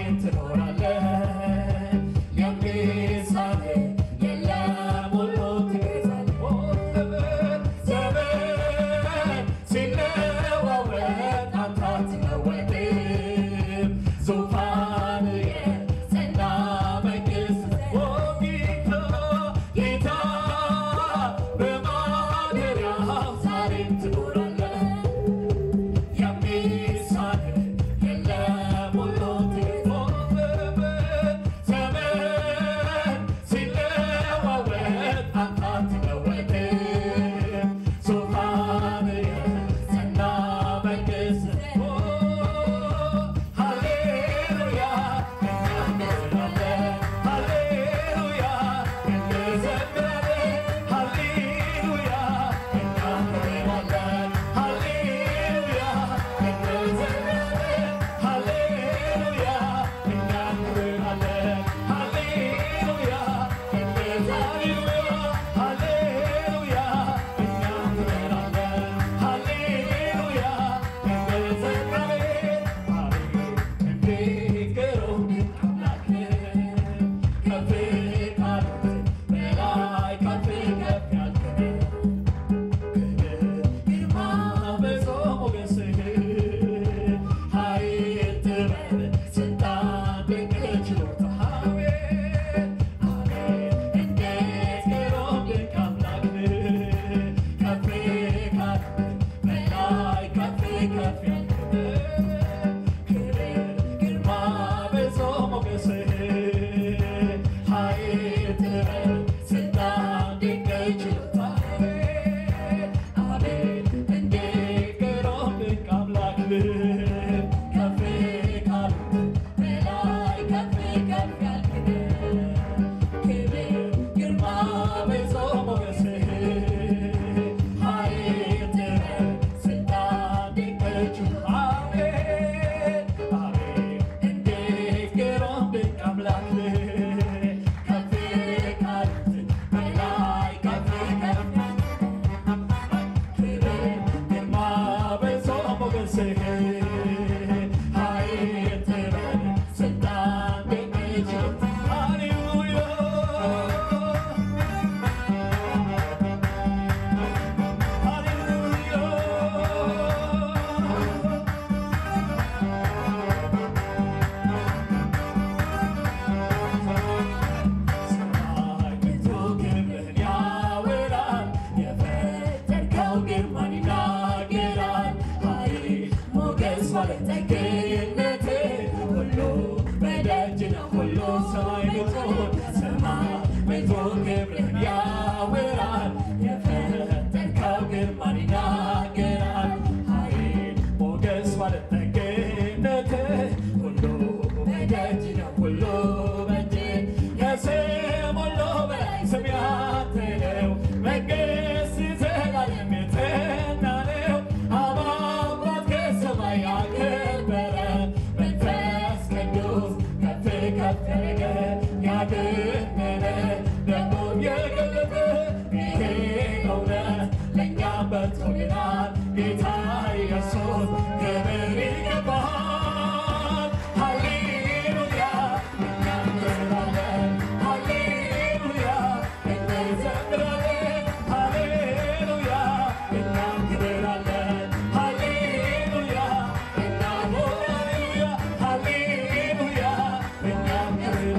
Hallelujah.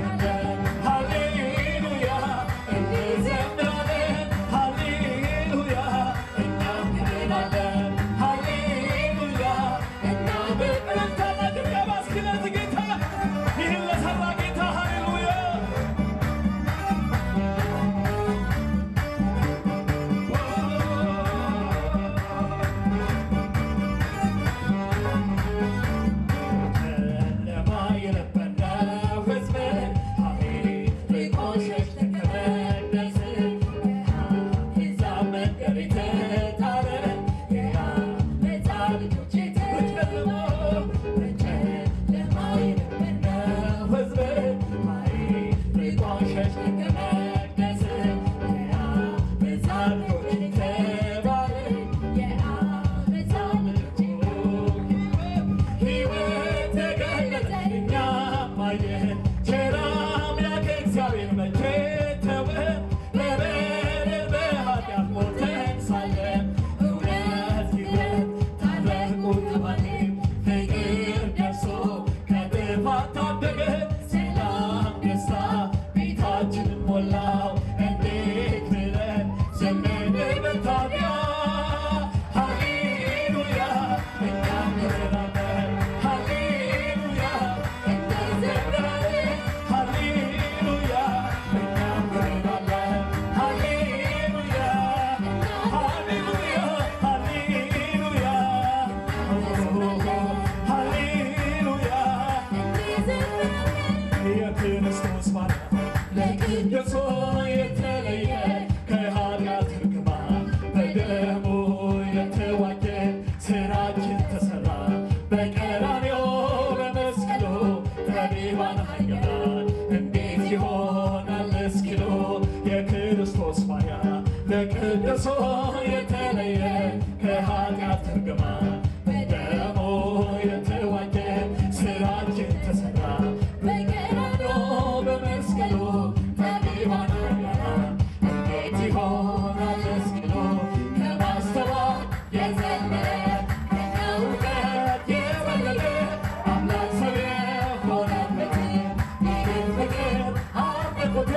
የክርስቶስ ባሪያ ለቅዱስ የተለየ ከኃጢአት እርግማን በደሙ የተዋጀ ስራችን ተሰራ በቀራንዮ በመስቀሉ ጠቢባን ኃያላን እንዴት ይሆናል እስኪሉ የክርስቶስ ባሪያ ለቅዱስ የተለየ ከኃጢአት እርግማን በደሙ የተዋጀ ስራችን ተሰራ በቀራንዮ በመስቀሉ ጠቢባን ኃያላን እንዴት ይሆናል እስኪሉ ከማስተዋል የዘለለ ከእውቀት የበለጠ አምላክ ሰው የሆነበት ይህን ፍቅር አድንቁት።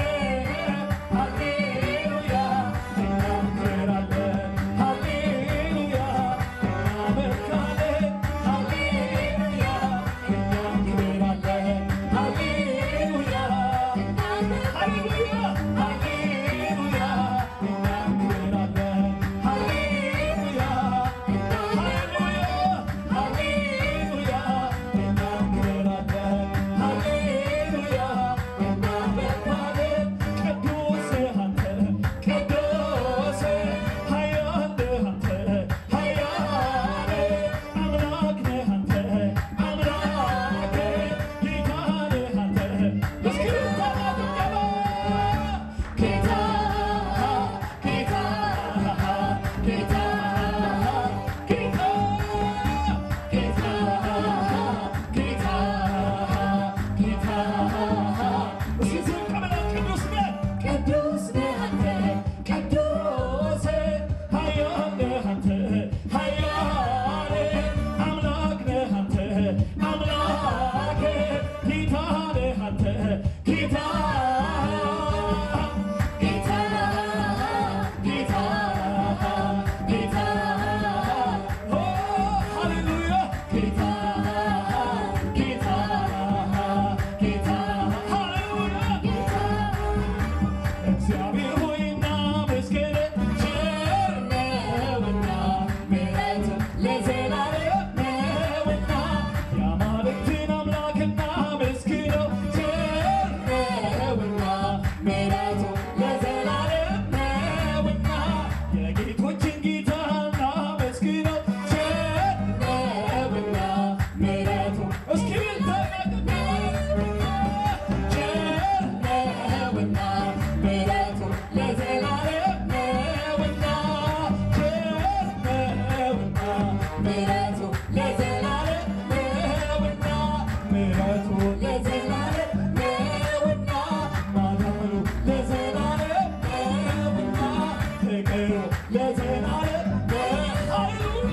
ሃሌሉያ እናመልካለን፣ ሃሌሉያ እናመልካለን፣ ሃሌሉያ እናመልካለን፣ ሃሌሉያ ሃሌሉያ ሃሌሉያ እናመልካለን፣ ሃሌሉያ ሃሌሉያ እናመልካለን፣ ሃሌሉያ እናመልካለን። ቅዱስ አንተ ቅዱስ ኃያል አንተ ኃያል አምላክ ነህ አንተ አምላክ ጌታ ነህ አንተ እስክሪብቶ ማድረገባ ጌታ ጌታ ጌታ ጌታ ጌታ ጌታ ጌታ እስኪ ዝቅ ብለን ቅዱስ ነህ ቅዱስ ነህ አንተ ቅዱስ ኃያል ነህ አንተ ኃያል አምላክ ነህ አንተ አምላክ ጌታ ነህ አንተ ጌታ ጌታ ጌታ ጌታ ኦ ሃሌሉያ ጌታ ጌታ ጌታ ሃሌሉያ እግዚአብሔር ሆይ እናመስግን ቸር ነውና ምሕረቱ ለዘላለም ነውና የአማልክትን አምላክ እናመስግነው ቸር ነውና ምሕረቱ ለዘላለም ነውና የጌቶችን ጌታ እናመስግነው ቸር ነውና ምሕረቱ እስኪ ቸር ነውና ምሕረቱ ለዘላለም ነውና ቸር ነውና ምሕረቱ ለዘላለም ነውና ምሕረቱ ለዘላለም ነውና ማዳኑ ለዘላለም ነውና ፍቅሩ ለዘላለም ሃሌሉያ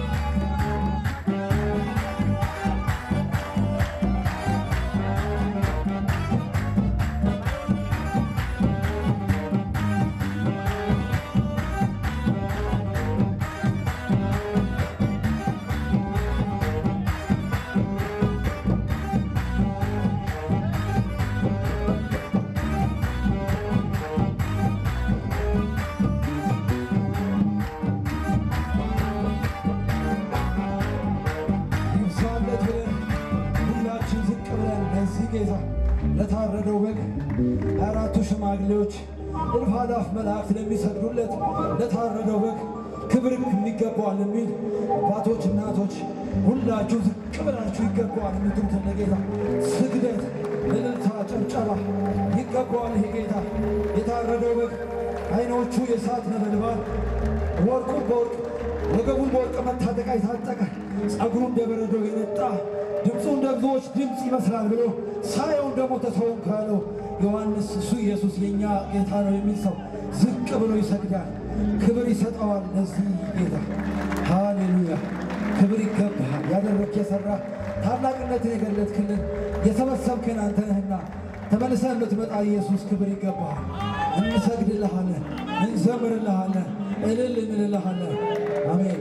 ይብዛለት ብለን ሁላችን ዝቅ ብለን ለዚህ ጌታ ለታረደው በግ 24ቱ ሽማግሌዎች እልፍ አእላፍ መላእክት ለሚሰግዱለት ለታረደው በግ ክብር ይገባዋል የሚል አባቶች፣ እናቶች ሁላችሁ ዝቅ ብላችሁ ይገባዋል የምትሉትን ለጌታ ስግደት፣ እልልታ፣ ጭብጨባ ይገባዋል። ይሄ ጌታ የታረደው በግ ዓይኖቹ የእሳት ነበልባል፣ ወርቁን በወርቅ ወገቡን በወርቅ መታጠቂያ የታጠቀ ጸጉሩ እንደ በረዶ የነጣ ድምፁ እንደ ብዙዎች ድምፅ ይመስላል ብሎ ሳየው እንደሞተ ሰውን ካለው ዮሐንስ እሱ ኢየሱስ የኛ ጌታ ነው የሚል ሰው ዝቅ ብሎ ይሰግዳል፣ ክብር ይሰጠዋል ለዚህ ጌታ። ሃሌሉያ ክብር ይገባሃል። ያደረግህ የሠራ ታላቅነትን የገለጥክልን የሰበሰብክን አንተ ነህና ተመልሰህ የምትመጣ ኢየሱስ ክብር ይገባሃል። እንሰግድልሃለን፣ እንዘምርልሃለን፣ እልል እንልልሃለን። አሜን።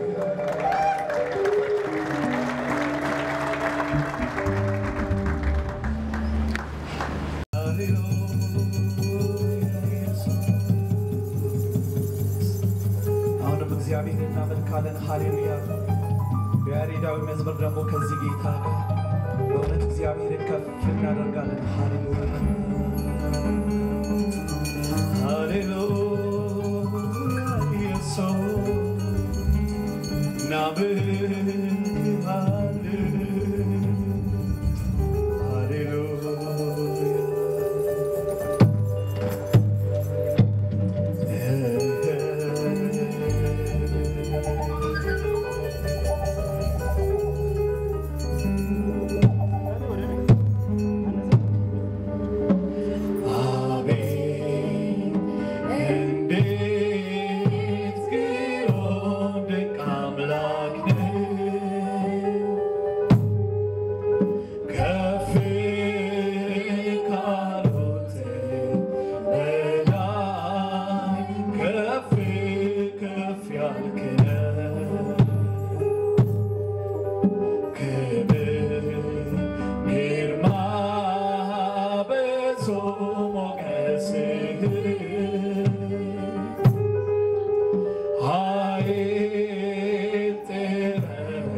አሁንም እግዚአብሔር እናመልካለን። ሃሌሉያ በያሬዳዊ መዝሙር ደግሞ ከዚህ ጌታ ጋር በእውነት እግዚአብሔርን ከፍ እናደርጋለን። ሃሌሉያ ሞገስህ ኃይል ጥበብ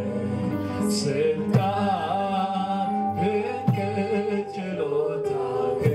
ስልጣን ድንቅ ችሎታህ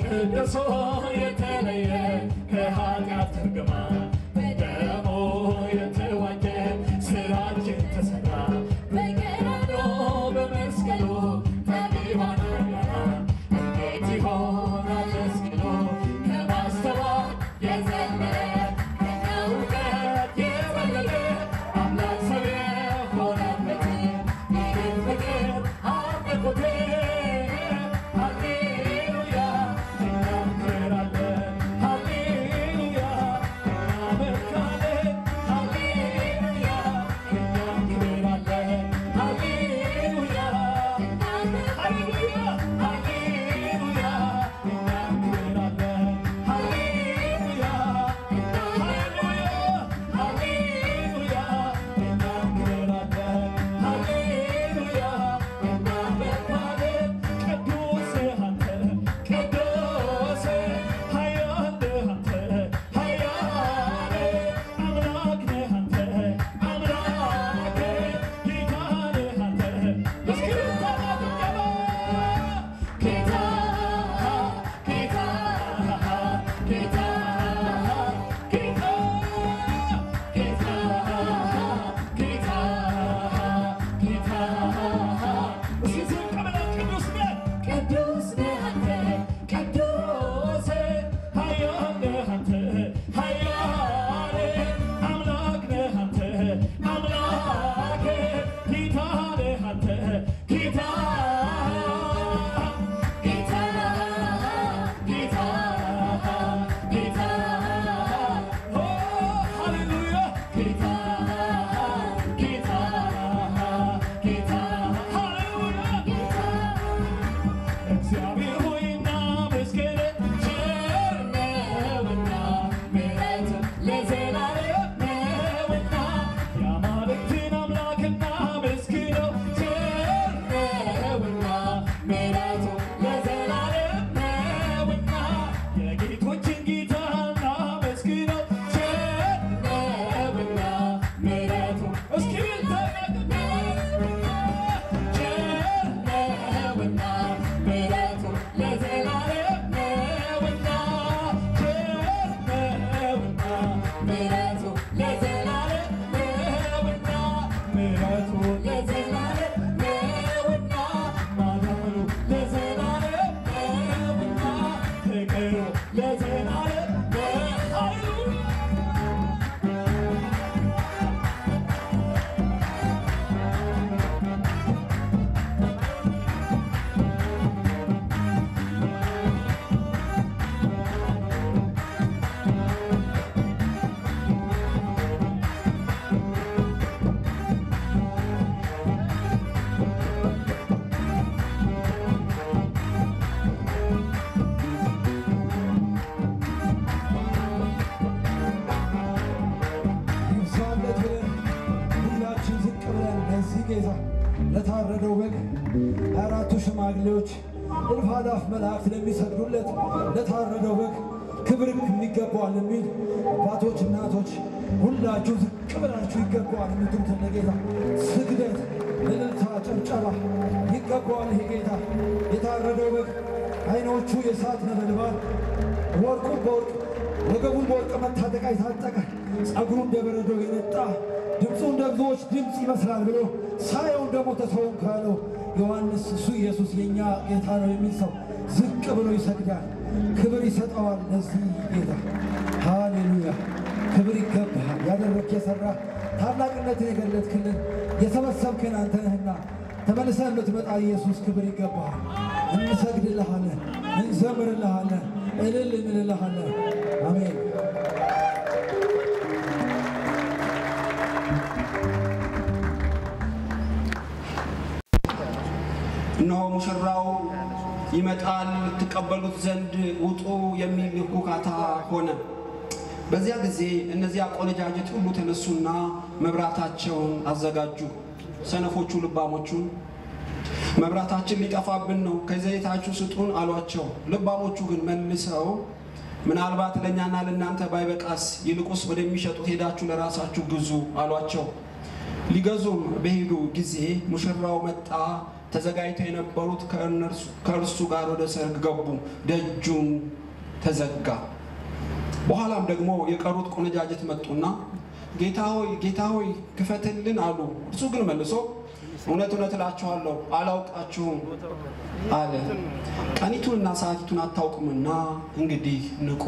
ቅዱሱ የተለየ ከኃጢአት እርግማን በደሙ የተዋጀ ስራችን ተሰራ በቀራንዮ በመስቀሉ ጠቢባን ጋራ እንዴት ይሆናል መስቀሉ ከማስተዋል የዘለለ ከእውቀት የበለጠ አምላክ ሰው የሆነበት ይህን ፍቅር አድንቁት ሃሌሉያ እናመልካለን ሃሌሉያ እናመልካለን ሃሌሉያ እናመልካለን ሃሌሉያ ሃሌሉያ ሃሌሉያ እናመልካለን ሃሌሉያ ሃሌሉያ እናመልካለን ሃሌሉያ እናመልካለን ቅዱስ አንተ ቅዱስ ኃያል አንተ ኃያል አምላክ ነህ አንተ አምላክ ጌታ ነህ አንተ ምስክርታ ማድረግ ጌታ ጌታ ጌታ ጌታ ጌታ ጌታ ጌታ እስኪ ዝቅ ብለን ቅዱስ ነህ ቅዱስ ነህ አንተ ቅዱስ ኃያል ነህ አንተ ኃያል አምላክ ነህ አንተ አምላክ ጌታ ነህ አንተ ጌታ ጌታ ጌታ ጌታ ኦ ሃሌሉያ ጌታ ጌታ ጌታ ሃሌሉያ እግዚአብሔር ሆይ እናመስግን ቸር ነውና ምሕረት ለዘላለም ነውና የአማልክትን አምላክ እናመስግነው ቸር ነውና ምሕረቱ ለዘላለም ነውና የጌቶችን ጌታ እናመስግነው ቸር ነውና ምሕረቱ እስኪ ቸር ነውና ምሕረቱ ለዘላለም ነውና ቸር ነውና ምሕረቱ ለዘላለም ነውና ምሕረቱ ለዘላለም ነውና ማዳኑ ለዘላለም ነውና ፍቅሩ ለዘላለም ሃሌሉያ ይብዛለት ብለን ሁላችን ዝቅ ብለን ለዚህ ጌታ ለታረደው በግ 24ቱ ሽማግሌዎች እልፍ አእላፍ መላእክት ለሚሰግዱለት ለታረደው በግ ክብር ይገባዋል የሚል አባቶች እናቶች ሁላችሁ ዝቅ ብላችሁ ይገባዋል የምትሉትን ለጌታ ስግደት እልልታ ጭብጨባ ይገባዋል። ይሄ ጌታ የታረደው በግ አይኖቹ የእሳት ነበልባል ወርቁን በወርቅ ወገቡን በወርቅ መታጠቂያ የታጠቀ ጸጉሩ እንደ በረዶ የነጣ ድምፁ እንደ ብዙዎች ድምፅ ይመስላል ብሎ ሳየው እንደሞተ ሰውን ካለው ዮሐንስ እሱ ኢየሱስ የኛ ጌታ ነው የሚል ሰው ዝቅ ብሎ ይሰግዳል፣ ክብር ይሰጠዋል ለዚህ ጌታ። ሃሌሉያ ክብር ይገባሃል። ያደረግህ የሠራ ታላቅነትን የገለጥክልን የሰበሰብክን አንተ ነህና ተመልሰህ የምትመጣ ኢየሱስ ክብር ይገባሃል። እንሰግድልሃለን፣ እንዘምርልሃለን፣ እልል እንልልሃለን። አሜን። እነሆ ሙሽራው ይመጣል ትቀበሉት ዘንድ ውጡ የሚል ሁካታ ሆነ። በዚያ ጊዜ እነዚያ ቆነጃጅት ሁሉ ተነሱና መብራታቸውን አዘጋጁ። ሰነፎቹ ልባሞቹን መብራታችን ሊጠፋብን ነው፣ ከዘይታችሁ ስጡን አሏቸው። ልባሞቹ ግን መልሰው ምናልባት ለእኛና ለእናንተ ባይበቃስ ይልቁስ ወደሚሸጡት ሄዳችሁ ለራሳችሁ ግዙ አሏቸው። ሊገዙም በሄዱ ጊዜ ሙሽራው መጣ፣ ተዘጋጅተው የነበሩት ከእርሱ ጋር ወደ ሰርግ ገቡ። ደጁም ተዘጋ። በኋላም ደግሞ የቀሩት ቆነጃጅት መጡና ጌታ ሆይ ክፈትልን አሉ። እርሱ ግን መልሶ እውነት እላችኋለሁ አላውቃችሁም አለ። ቀኒቱንና ሰዓቲቱን አታውቁምና እንግዲህ ንቁ።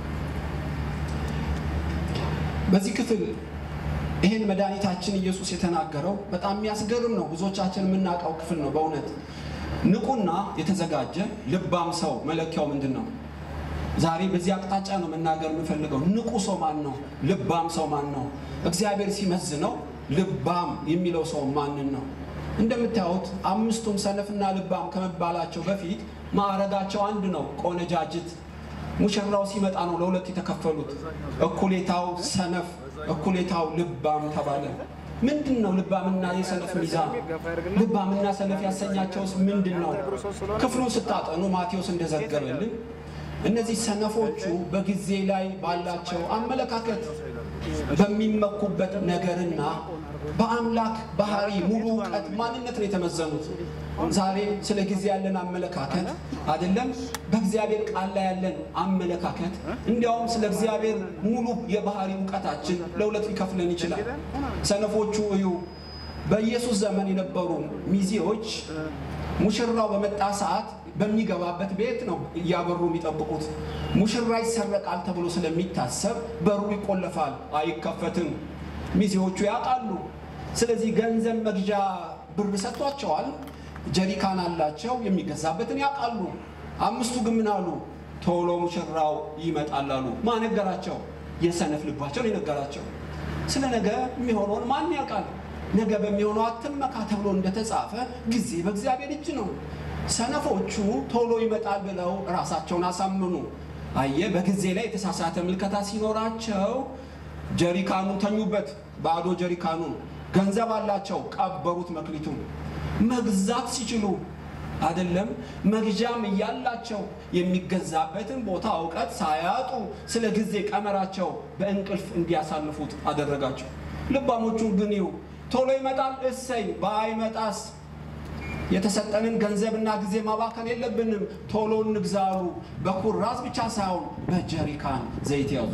በዚህ ክፍል ይሄን መድኃኒታችን ኢየሱስ የተናገረው በጣም የሚያስገርም ነው። ብዙዎቻችን የምናውቀው ክፍል ነው። በእውነት ንቁና የተዘጋጀ ልባም ሰው መለኪያው ምንድን ነው? ዛሬ በዚህ አቅጣጫ ነው መናገር የምፈልገው። ንቁ ሰው ማን ነው? ልባም ሰው ማን ነው? እግዚአብሔር ሲመዝነው ልባም የሚለው ሰው ማንን ነው? እንደምታዩት አምስቱም ሰነፍና ልባም ከመባላቸው በፊት ማዕረጋቸው አንድ ነው። ቆነጃጅት ሙሽራው ሲመጣ ነው ለሁለት የተከፈሉት። እኩሌታው ሰነፍ፣ እኩሌታው ልባም ተባለ። ምንድነው ልባምና የሰነፍ ሚዛን? ልባምና ሰነፍ ያሰኛቸውስ ምንድነው? ክፍሉን ስታጠኑ ማቴዎስ እንደዘገበልን እነዚህ ሰነፎቹ በጊዜ ላይ ባላቸው አመለካከት በሚመኩበት ነገርና በአምላክ ባህሪ ሙሉ ዕውቀት ማንነት ነው የተመዘኑት። ዛሬ ስለ ጊዜ ያለን አመለካከት አይደለም በእግዚአብሔር ቃል ላይ ያለን አመለካከት እንዲያውም ስለ እግዚአብሔር ሙሉ የባህሪ ዕውቀታችን ለሁለት ሊከፍለን ይችላል። ሰነፎቹ እዩ፣ በኢየሱስ ዘመን የነበሩ ሚዜዎች ሙሽራው በመጣ ሰዓት በሚገባበት ቤት ነው እያበሩ የሚጠብቁት። ሙሽራ ይሰረቃል ተብሎ ስለሚታሰብ በሩ ይቆለፋል፣ አይከፈትም። ሚዜዎቹ ያውቃሉ። ስለዚህ ገንዘብ መግዣ ብር ሰጥቷቸዋል። ጀሪካን አላቸው፣ የሚገዛበትን ያውቃሉ። አምስቱ ግን ምን አሉ? ቶሎ ሙሽራው ይመጣል አሉ። ማን ነገራቸው? የሰነፍ ልባቸው ነገራቸው። ስለ ነገ የሚሆነውን ማን ያውቃል? ነገ በሚሆነው አትመካ ተብሎ እንደተጻፈ ጊዜ በእግዚአብሔር እጅ ነው። ሰነፎቹ ቶሎ ይመጣል ብለው ራሳቸውን አሳምኑ። አየ በጊዜ ላይ የተሳሳተ ምልከታ ሲኖራቸው ጀሪካኑን ተኙበት፣ ባዶ ጀሪካኑን። ገንዘብ አላቸው፣ ቀበሩት መክሊቱን። መግዛት ሲችሉ አይደለም መግዣም እያላቸው የሚገዛበትን ቦታ ዕውቀት ሳያጡ ስለ ጊዜ ቀመራቸው በእንቅልፍ እንዲያሳልፉት አደረጋቸው። ልባሞቹን ግን ይው ቶሎ ይመጣል እሰይ፣ ባይመጣስ የተሰጠንን ገንዘብና ጊዜ ማባከን የለብንም፣ ቶሎ እንግዛሉ። በኩራዝ ብቻ ሳይሆን በጀሪካን ዘይት ያዙ።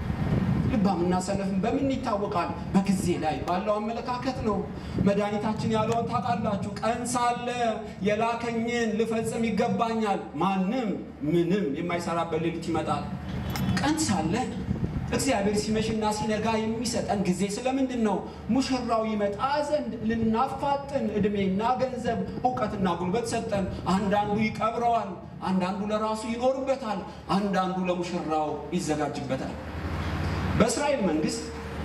ልባምና ሰነፍን በምን ይታወቃል? በጊዜ ላይ ባለው አመለካከት ነው። መድኃኒታችን ያለውን ታውቃላችሁ። ቀን ሳለ የላከኝን ልፈጽም ይገባኛል፣ ማንም ምንም የማይሰራበት ሌሊት ይመጣል። ቀን ሳለ እግዚአብሔር ሲመሽና ሲነጋ የሚሰጠን ጊዜ ስለምንድን ነው? ሙሽራው ይመጣ ዘንድ ልናፋጥን እድሜና ገንዘብ ዕውቀትና ጉልበት ሰጠን። አንዳንዱ ይቀብረዋል፣ አንዳንዱ ለራሱ ይኖርበታል፣ አንዳንዱ ለሙሽራው ይዘጋጅበታል። በእስራኤል መንግስት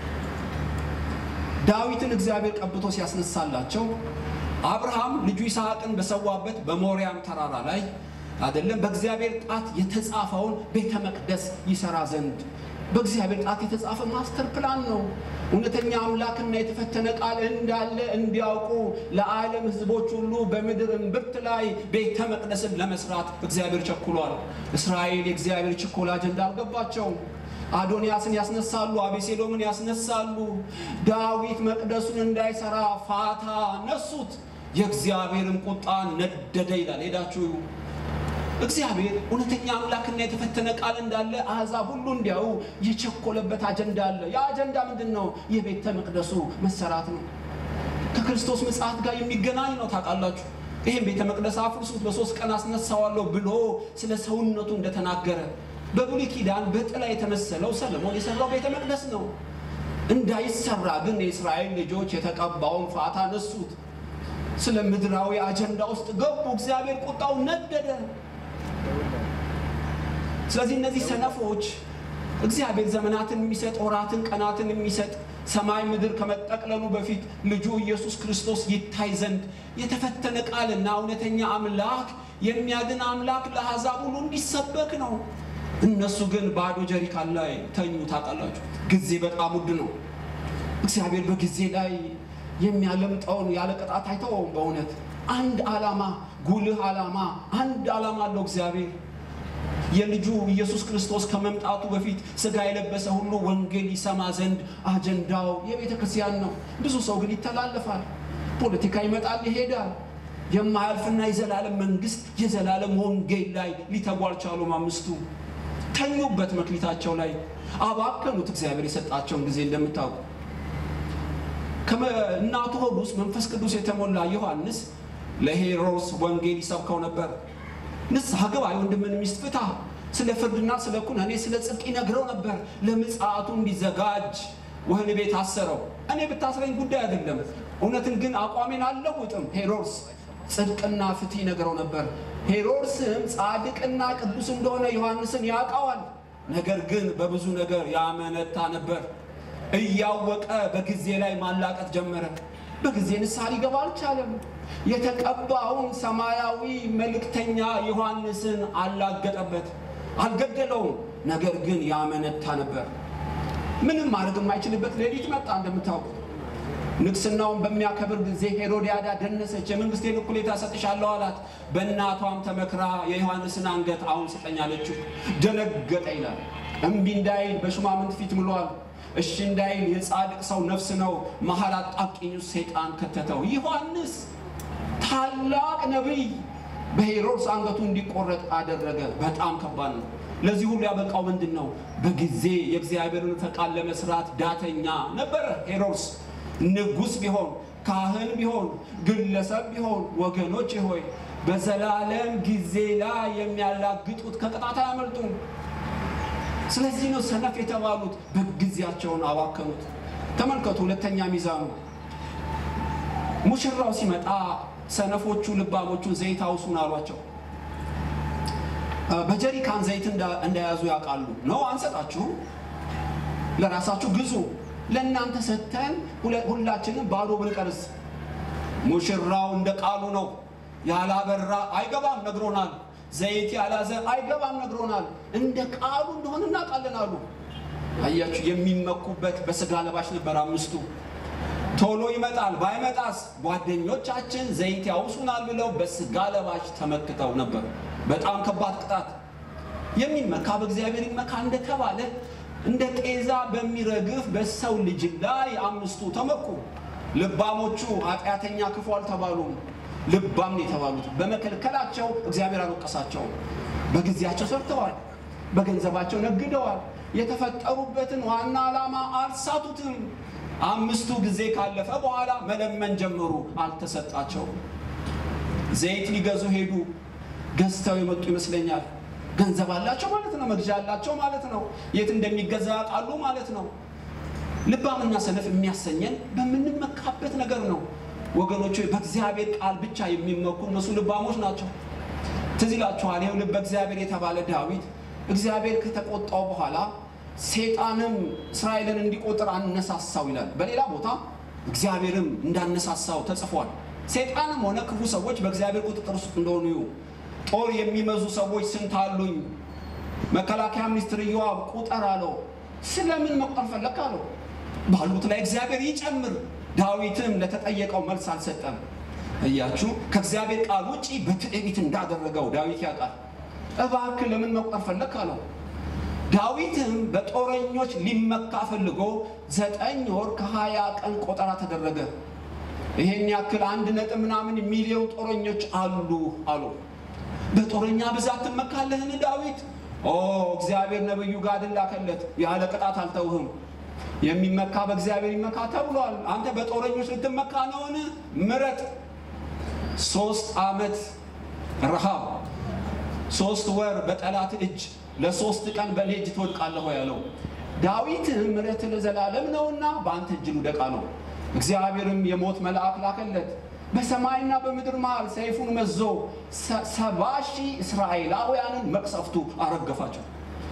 ዳዊትን እግዚአብሔር ቀብቶ ሲያስነሳላቸው አብርሃም ልጁ ይስሐቅን በሰዋበት በሞሪያም ተራራ ላይ አይደለም በእግዚአብሔር ጣት የተጻፈውን ቤተ መቅደስ ይሰራ ዘንድ በእግዚአብሔር ጣት የተጻፈ ማስተር ፕላን ነው። እውነተኛ አምላክና የተፈተነ ቃል እንዳለ እንዲያውቁ ለዓለም ሕዝቦች ሁሉ በምድር እምብርት ላይ ቤተ መቅደስን ለመስራት እግዚአብሔር ቸኩሏል። እስራኤል የእግዚአብሔር ችኮላ አጀንዳ አልገባቸውም። አዶንያስን ያስነሳሉ፣ አቤሴሎምን ያስነሳሉ። ዳዊት መቅደሱን እንዳይሰራ ፋታ ነሱት። የእግዚአብሔርም ቁጣ ነደደ ይላል። ሄዳችሁ እግዚአብሔር እውነተኛ አምላክና የተፈተነ ቃል እንዳለ አሕዛብ ሁሉ እንዲያው የቸኮለበት አጀንዳ አለ። ያ አጀንዳ ምንድነው? የቤተ መቅደሱ መሰራት ነው። ከክርስቶስ ምጽአት ጋር የሚገናኝ ነው። ታውቃላችሁ ይሄን ቤተ መቅደስ አፍርሱት በ3 ቀን አስነሳዋለሁ ብሎ ስለ ሰውነቱ እንደተናገረ በብሉይ ኪዳን በጥላ የተመሰለው ሰለሞን የሰራው ቤተ መቅደስ ነው። እንዳይሰራ ግን የእስራኤል ልጆች የተቀባውን ፋታ ነሱት። ስለ ምድራዊ አጀንዳ ውስጥ ገቡ። እግዚአብሔር ቁጣው ነደደ። ስለዚህ እነዚህ ሰነፎች እግዚአብሔር ዘመናትን የሚሰጥ ወራትን ቀናትን የሚሰጥ ሰማይ ምድር ከመጠቅለሉ በፊት ልጁ ኢየሱስ ክርስቶስ ይታይ ዘንድ የተፈተነ ቃልና እውነተኛ አምላክ የሚያድን አምላክ ለአሕዛብ ሁሉ እንዲሰበክ ነው። እነሱ ግን ባዶ ጀሪካን ላይ ተኙ። ታውቃላችሁ ጊዜ በጣም ውድ ነው። እግዚአብሔር በጊዜ ላይ የሚያለምጠውን ያለ ቅጣት አይተውም። በእውነት አንድ ዓላማ፣ ጉልህ ዓላማ፣ አንድ ዓላማ አለው እግዚአብሔር። የልጁ ኢየሱስ ክርስቶስ ከመምጣቱ በፊት ሥጋ የለበሰ ሁሉ ወንጌል ይሰማ ዘንድ አጀንዳው የቤተ ክርስቲያን ነው። ብዙ ሰው ግን ይተላለፋል። ፖለቲካ ይመጣል ይሄዳል። የማያልፍና የዘላለም መንግስት የዘላለም ወንጌል ላይ ሊተጉ አልቻሉም። አምስቱ ተኙበት መክሊታቸው ላይ አባከኑት እግዚአብሔር የሰጣቸውን ጊዜ። እንደምታውቁ ከእናቱ ሆድ ውስጥ መንፈስ ቅዱስ የተሞላ ዮሐንስ ለሄሮድስ ወንጌል ይሰብከው ነበር። ንስሐ ግባ፣ የወንድምህን ሚስት ፍታ፣ ስለ ፍርድና ስለ ኩነኔ ስለ ጽድቅ ይነግረው ነበር። ለምጽአቱ እንዲዘጋጅ ወህኒ ቤት አሰረው። እኔ ብታስረኝ ጉዳይ አይደለም፣ እውነትን ግን አቋሜን አልለውጥም። ሄሮድስ ጽድቅና ፍትህ ይነግረው ነበር። ሄሮድስም ጻድቅና ቅዱስ እንደሆነ ዮሐንስን ያውቀዋል። ነገር ግን በብዙ ነገር ያመነታ ነበር። እያወቀ በጊዜ ላይ ማላቀት ጀመረ። በጊዜ ንስሐ ሊገባ አልቻለም። የተቀባውን ሰማያዊ መልእክተኛ ዮሐንስን አላገጠበት፣ አልገደለውም። ነገር ግን ያመነታ ነበር። ምንም ማድረግ የማይችልበት ሌሊት መጣ። እንደምታውቁት ንግስናውን በሚያከብር ጊዜ ሄሮድያዳ ደነሰች። የመንግስቴን እኩሌታ ሰጥሻለሁ አላት። በእናቷም ተመክራ የዮሐንስን አንገት አሁን ስጠኝ አለችው። ደነገጠ ይላል። እምቢ እንዳይል በሹማምንት ፊት ምሏል። እሺ እንዳይል የጻድቅ ሰው ነፍስ ነው። መሐል አጣብቂኝ ውስጥ ሰይጣን ከተተው። ዮሐንስ ታላቅ ነቢይ በሄሮድስ አንገቱ እንዲቆረጥ አደረገ። በጣም ከባድ ነው። ለዚህ ሁሉ ያበቃው ምንድን ነው? በጊዜ የእግዚአብሔርን ፈቃድ ለመስራት ዳተኛ ነበረ ሄሮድስ። ንጉስ ቢሆን ካህን ቢሆን ግለሰብ ቢሆን ወገኖች ሆይ በዘላለም ጊዜ ላይ የሚያላግጡት ከቅጣት አያመልጡም። ስለዚህ ነው ሰነፍ የተባሉት በጊዜያቸውን አባከኑት። ተመልከቱ፣ ሁለተኛ ሚዛኑ ሙሽራው ሲመጣ ሰነፎቹ ልባሞቹ ዘይት አውሱን አሏቸው። በጀሪካን ዘይት እንደያዙ ያውቃሉ። ነው አንሰጣችሁም፣ ለራሳችሁ ግዙ፣ ለእናንተ ሰተን ሁላችንም ባዶ ብንቀርስ። ሙሽራው እንደ ቃሉ ነው። ያላበራ አይገባም ነግሮናል። ዘይት ያላዘ አይገባም ነግሮናል። እንደ ቃሉ እንደሆነ እናውቃለን አሉ። አያችሁ፣ የሚመኩበት በስጋ ለባሽ ነበር አምስቱ። ቶሎ ይመጣል ባይመጣስ ጓደኞቻችን ዘይት ያውሱናል ብለው በስጋ ለባሽ ተመክተው ነበር። በጣም ከባድ ቅጣት። የሚመካ በእግዚአብሔር ይመካ እንደተባለ እንደ ጤዛ በሚረግፍ በሰው ልጅ ላይ አምስቱ ተመኩ። ልባሞቹ ኃጢአተኛ ክፉ አልተባሉም፣ ልባም ነው የተባሉት። በመከልከላቸው እግዚአብሔር አልወቀሳቸውም። በጊዜያቸው ሰርተዋል፣ በገንዘባቸው ነግደዋል። የተፈጠሩበትን ዋና ዓላማ አልሳቱትም። አምስቱ ጊዜ ካለፈ በኋላ መለመን ጀመሩ፣ አልተሰጣቸውም። ዘይት ሊገዙ ሄዱ። ገዝተው የመጡ ይመስለኛል። ገንዘብ አላቸው ማለት ነው፣ መግዣ አላቸው ማለት ነው። የት እንደሚገዛ ያውቃሉ ማለት ነው። ልባምና ሰነፍ የሚያሰኘን በምንመካበት ነገር ነው ወገኖች። በእግዚአብሔር ቃል ብቻ የሚመኩ እነሱ ልባሞች ናቸው። ትዝ ይላችኋል፣ ይኸው ልበ እግዚአብሔር የተባለ ዳዊት እግዚአብሔር ከተቆጣው በኋላ ሰይጣንም እስራኤልን እንዲቆጥር አነሳሳው ይላል። በሌላ ቦታ እግዚአብሔርም እንዳነሳሳው ተጽፏል። ሰይጣንም ሆነ ክፉ ሰዎች በእግዚአብሔር ቁጥጥር ውስጥ እንደሆኑ ጦር የሚመዙ ሰዎች ስንት አሉኝ? መከላከያ ሚኒስትር ኢዮአብ ቁጠር አለው። ስለምን መቁጠር ፈለክ አለው። ባሉት ላይ እግዚአብሔር ይጨምር። ዳዊትም ለተጠየቀው መልስ አልሰጠም። እያችሁ ከእግዚአብሔር ቃል ውጪ በትዕቢት እንዳደረገው ዳዊት ያውቃል። እባክህ ለምን መቁጠር ፈለክ አለው። ዳዊትም በጦረኞች ሊመካ ፈልጎ 9 ወር ከ20 ቀን ቆጠራ ተደረገ። ይሄን ያክል 1.ምናምን ሚሊዮን ጦረኞች አሉ አሉ። በጦረኛ ብዛት ትመካለህን ዳዊት? እግዚአብሔር ነብዩ ጋድን ላከለት፣ ያለ ቅጣት አልተውህም፣ የሚመካ በእግዚአብሔር ይመካ ተብሏል። አንተ በጦረኞች ልትመካ ነውን? ምረጥ። 3 ዓመት ረሃብ፣ 3 ወር በጠላት እጅ፣ ለ3 ቀን በሌጅ ትወድቃለህ ያለው ዳዊትም ምሕረት ለዘላለም ነውና በአንተ እጅ ልውደቅ አለው። እግዚአብሔርም የሞት መልአክ ላከለት። በሰማይና በምድር መሃል ሰይፉን መዞ 70,000 እስራኤላውያንን መቅሰፍቱ አረገፋቸው።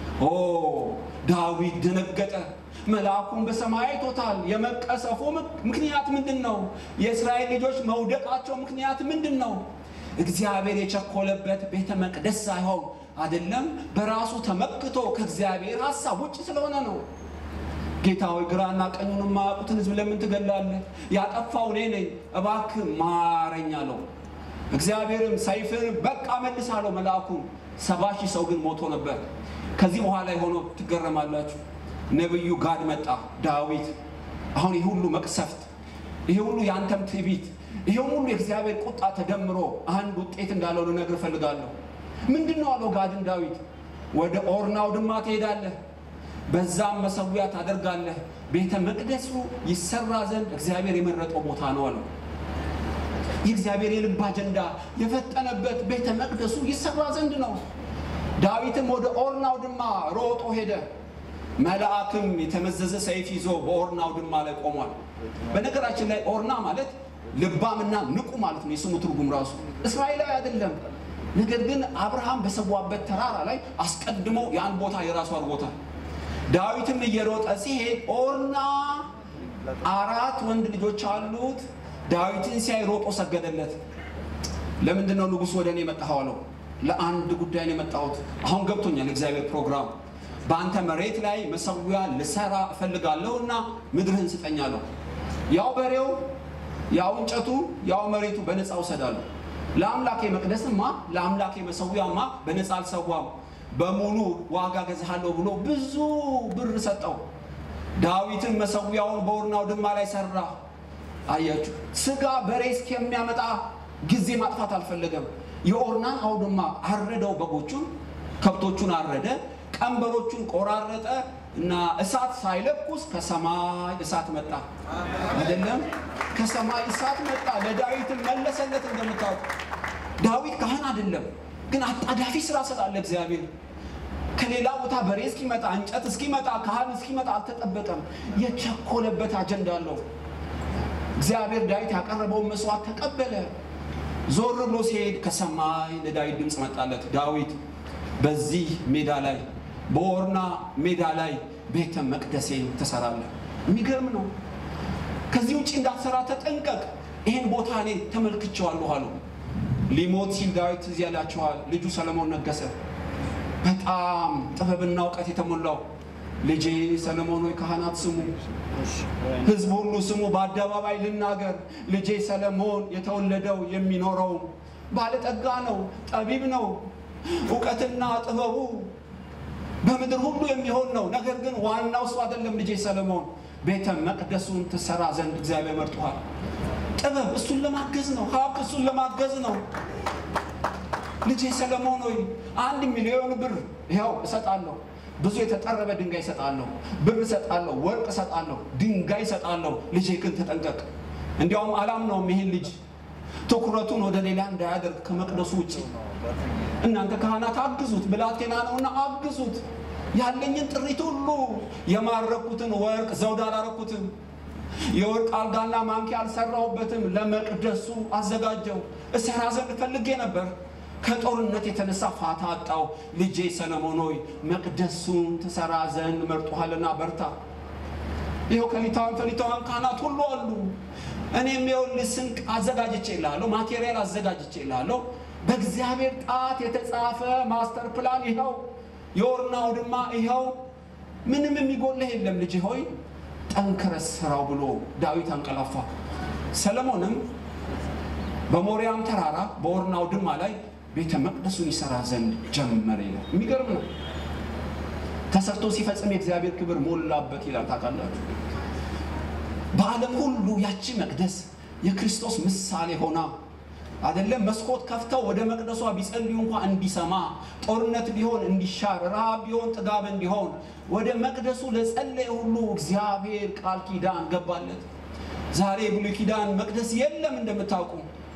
ዳዊት ደነገጠ። መልአኩን በሰማይ አይቶታል። የመቀሰፉ ምክንያት ምንድን ነው? የእስራኤል ልጆች መውደቃቸው ምክንያት ምንድን ነው? እግዚአብሔር የቸኮለበት ቤተ መቅደስ ሳይሆን አይደለም፣ በራሱ ተመክቶ ከእግዚአብሔር ሐሳብ ውጭ ስለሆነ ነው። ጌታ ሆይ ግራና ቀኙን የማያውቁትን ሕዝብ ለምን ትገላለህ? ያጠፋው እኔ ነኝ፣ እባክህ ማረኝ አለው። እግዚአብሔርም ሰይፍን በቃ መልስ አለው መልአኩን። 70,000 ሰው ግን ሞቶ ነበር። ከዚህ በኋላ የሆነው ትገረማላችሁ። ነብዩ ጋድ መጣ። ዳዊት አሁን ይህ ሁሉ መቅሰፍት፣ ይህ ሁሉ ያንተም ትዕቢት፣ ይሄው ሁሉ የእግዚአብሔር ቁጣ ተደምሮ አንድ ውጤት እንዳለው ልነግር እፈልጋለሁ። ምንድነው አለው ጋድን ዳዊት? ወደ ኦርናው ድማ ትሄዳለህ፣ በዛም መሰዊያ ታደርጋለህ፣ ቤተ መቅደሱ ይሰራ ዘንድ እግዚአብሔር የመረጠው ቦታ ነው አለው። የእግዚአብሔር የልብ አጀንዳ የፈጠነበት ቤተ መቅደሱ ይሰራ ዘንድ ነው። ዳዊትም ወደ ኦርናው ድማ ሮጦ ሄደ። መልአክም የተመዘዘ ሰይፍ ይዞ በኦርናው ድማ ላይ ቆሟል። በነገራችን ላይ ኦርና ማለት ልባምና ንቁ ማለት ነው የስሙ ትርጉም ራሱ። እስራኤላዊ አይደለም፣ ነገር ግን አብርሃም በሰዋበት ተራራ ላይ አስቀድሞ ያን ቦታ የራሱ አድርጎታል። ዳዊትም እየሮጠ ሲሄድ ኦርና 4 ወንድ ልጆች አሉት። ዳዊትን ሲያይ ሮጦ ሰገደለት። ለምንድነው ንጉሥ ወደ እኔ መጣኸው አለው። ለአንድ ጉዳይ ነው የመጣሁት፣ አሁን ገብቶኛል እግዚአብሔር ፕሮግራም። በአንተ መሬት ላይ መሰዊያ ልሰራ እፈልጋለሁና ምድርህን ስጠኝ አለው። ያው በሬው፣ ያው እንጨቱ፣ ያው መሬቱ በነፃ ወሰዳለሁ። ለአምላኬ መቅደስማ ለአምላኬ መሰዊያማ በነፃ አልሰዋም፣ በሙሉ ዋጋ ገዛሃለሁ ብሎ ብዙ ብር ሰጠው። ዳዊትን መሰዊያውን በኦርናው ድማ ላይ ሰራ። አያችሁ፣ ስጋ በሬ እስከሚያመጣ ጊዜ ማጥፋት አልፈለገም። የኦርናን አውድማ አረደው፣ በጎቹን ከብቶቹን አረደ፣ ቀንበሮቹን ቆራረጠ እና እሳት ሳይለኩስ ከሰማይ እሳት መጣ። አይደለም ከሰማይ እሳት መጣ፣ ለዳዊት መለሰለት። እንደምታውቁ ዳዊት ካህን አይደለም፣ ግን አጣዳፊ ስራ ሰጣለ እግዚአብሔር። ከሌላ ቦታ በሬ እስኪመጣ እንጨት እስኪመጣ ካህን እስኪመጣ አልተጠበቀም። የቸኮለበት አጀንዳ አለው። እግዚአብሔር ዳዊት ያቀረበውን መስዋዕት ተቀበለ። ዞር ብሎ ሲሄድ ከሰማይ ለዳዊት ድምፅ መጣለት። ዳዊት በዚህ ሜዳ ላይ በኦርና ሜዳ ላይ ቤተ መቅደሴን ትሰራለህ። የሚገርም ነው። ከዚህ ውጪ እንዳትሰራ ተጠንቀቅ፣ ይሄን ቦታ እኔ ተመልክቼዋለሁ አለው። ሊሞት ሲል ዳዊት እዚህ ያላችኋል ልጁ ሰለሞን ነገሰ። በጣም ጥበብና እውቀት የተሞላው ልጄ ሰለሞን ሆይ ካህናት ስሙ፣ ህዝብ ሁሉ ስሙ፣ በአደባባይ ልናገር። ልጄ ሰለሞን የተወለደው የሚኖረው ባለጠጋ ነው፣ ጠቢብ ነው፣ እውቀትና ጥበቡ በምድር ሁሉ የሚሆን ነው። ነገር ግን ዋናው እሱ አይደለም። ልጄ ሰለሞን ቤተ መቅደሱን ትሰራ ዘንድ እግዚአብሔር መርጦሃል። ጥበብ እሱን ለማገዝ ነው፣ ሀብት እሱን ለማገዝ ነው። ልጄ ሰለሞን ሆይ 1 ሚሊዮን ብር ይኸው እሰጣለሁ፣ ብዙ የተጠረበ ድንጋይ እሰጣለሁ፣ ብር እሰጣለሁ፣ ወርቅ እሰጣለሁ፣ ድንጋይ እሰጣለሁ። ልጄ ግን ተጠንቀቅ። እንዲያውም አላምነውም ይሄን ልጅ ትኩረቱን ወደ ሌላ እንዳያደርግ ከመቅደሱ ውጪ። እናንተ ካህናት አግዙት፣ ብላቴና ነውና አግዙት። ያለኝን ጥሪት ሁሉ የማረኩትን ወርቅ ዘውድ አላረኩትም፣ የወርቅ አልጋና ማንኪያ አልሰራሁበትም፣ ለመቅደሱ አዘጋጀው። እሰራ ዘንድ ፈልጌ ነበር፣ ከጦርነት የተነሳ ፋታ አጣው። ልጄ ሰለሞን ሆይ መቅደሱን ትሰራ ዘንድ መርጦሃልና በርታ። ይኸው ከሊታውያን ካህናት ሁሉ አሉ። እኔም ይኸውልህ ስንቅ አዘጋጅቼልሃለሁ፣ ማቴሪያል አዘጋጅቼልሃለሁ። በእግዚአብሔር ጣት የተጻፈ ማስተር ፕላን ይኸው፣ የኦርናው ድማ ይኸው፣ ምንም የሚጎልህ የለም። ልጅ ሆይ ጠንክረህ ስራው ብሎ ዳዊት አንቀላፋ። ሰለሞንም በሞሪያም ተራራ በኦርናው ድማ ላይ ቤተ መቅደሱን ይሰራ ዘንድ ጀመረ ይላል። የሚገርም ነው። ተሰርቶ ሲፈጽም የእግዚአብሔር ክብር ሞላበት ይላል። ታውቃላችሁ፣ በዓለም ሁሉ ያቺ መቅደስ የክርስቶስ ምሳሌ ሆና አይደለም መስኮት ከፍተው ወደ መቅደሷ ቢጸልዩ እንኳን እንዲሰማ፣ ጦርነት ቢሆን እንዲሻር፣ ረሃብ ቢሆን ጥጋብ እንዲሆን ወደ መቅደሱ ለጸለየ ሁሉ እግዚአብሔር ቃል ኪዳን ገባለት። ዛሬ ብሉይ ኪዳን መቅደስ የለም እንደምታውቁ።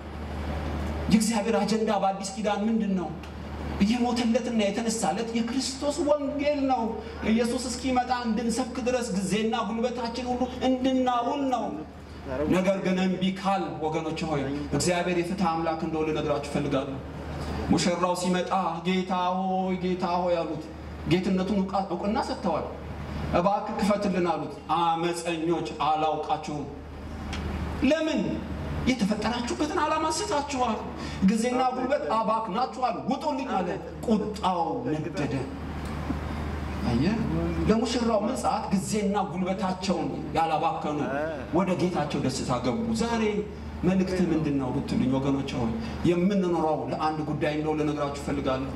የእግዚአብሔር አጀንዳ በአዲስ ኪዳን ምንድን ነው? እየሞተለትና የተነሳለት የክርስቶስ ወንጌል ነው። ኢየሱስ እስኪመጣ እንድንሰብክ ድረስ ጊዜና ጉልበታችን ሁሉ እንድናውል ነው። ነገር ግን እምቢ ካል ወገኖች ሆይ እግዚአብሔር የፍትህ አምላክ እንደሆነ ልነግራችሁ እፈልጋለሁ። ሙሽራው ሲመጣ ጌታ ሆይ ጌታ ሆይ አሉት። ጌትነቱን እውቅና ሰጥተዋል። እባክህ ክፈትልን አሉት። አመፀኞች አላውቃችሁም። ለምን? የተፈጠራችሁበትን ዓላማ ስታችኋል። ጊዜና ጉልበት አባክናችኋል። ውጡልኝ አለ። ቁጣው ነደደ። አየህ፣ ለሙሽራው ምጽአት ጊዜና ጉልበታቸውን ያላባከኑ ወደ ጌታቸው ደስታ ገቡ። ዛሬ መልእክት ምንድን ነው ብትሉኝ ወገኖች ሆይ የምንኖረው ለአንድ ጉዳይ እንደው ልነግራችሁ እፈልጋለሁ።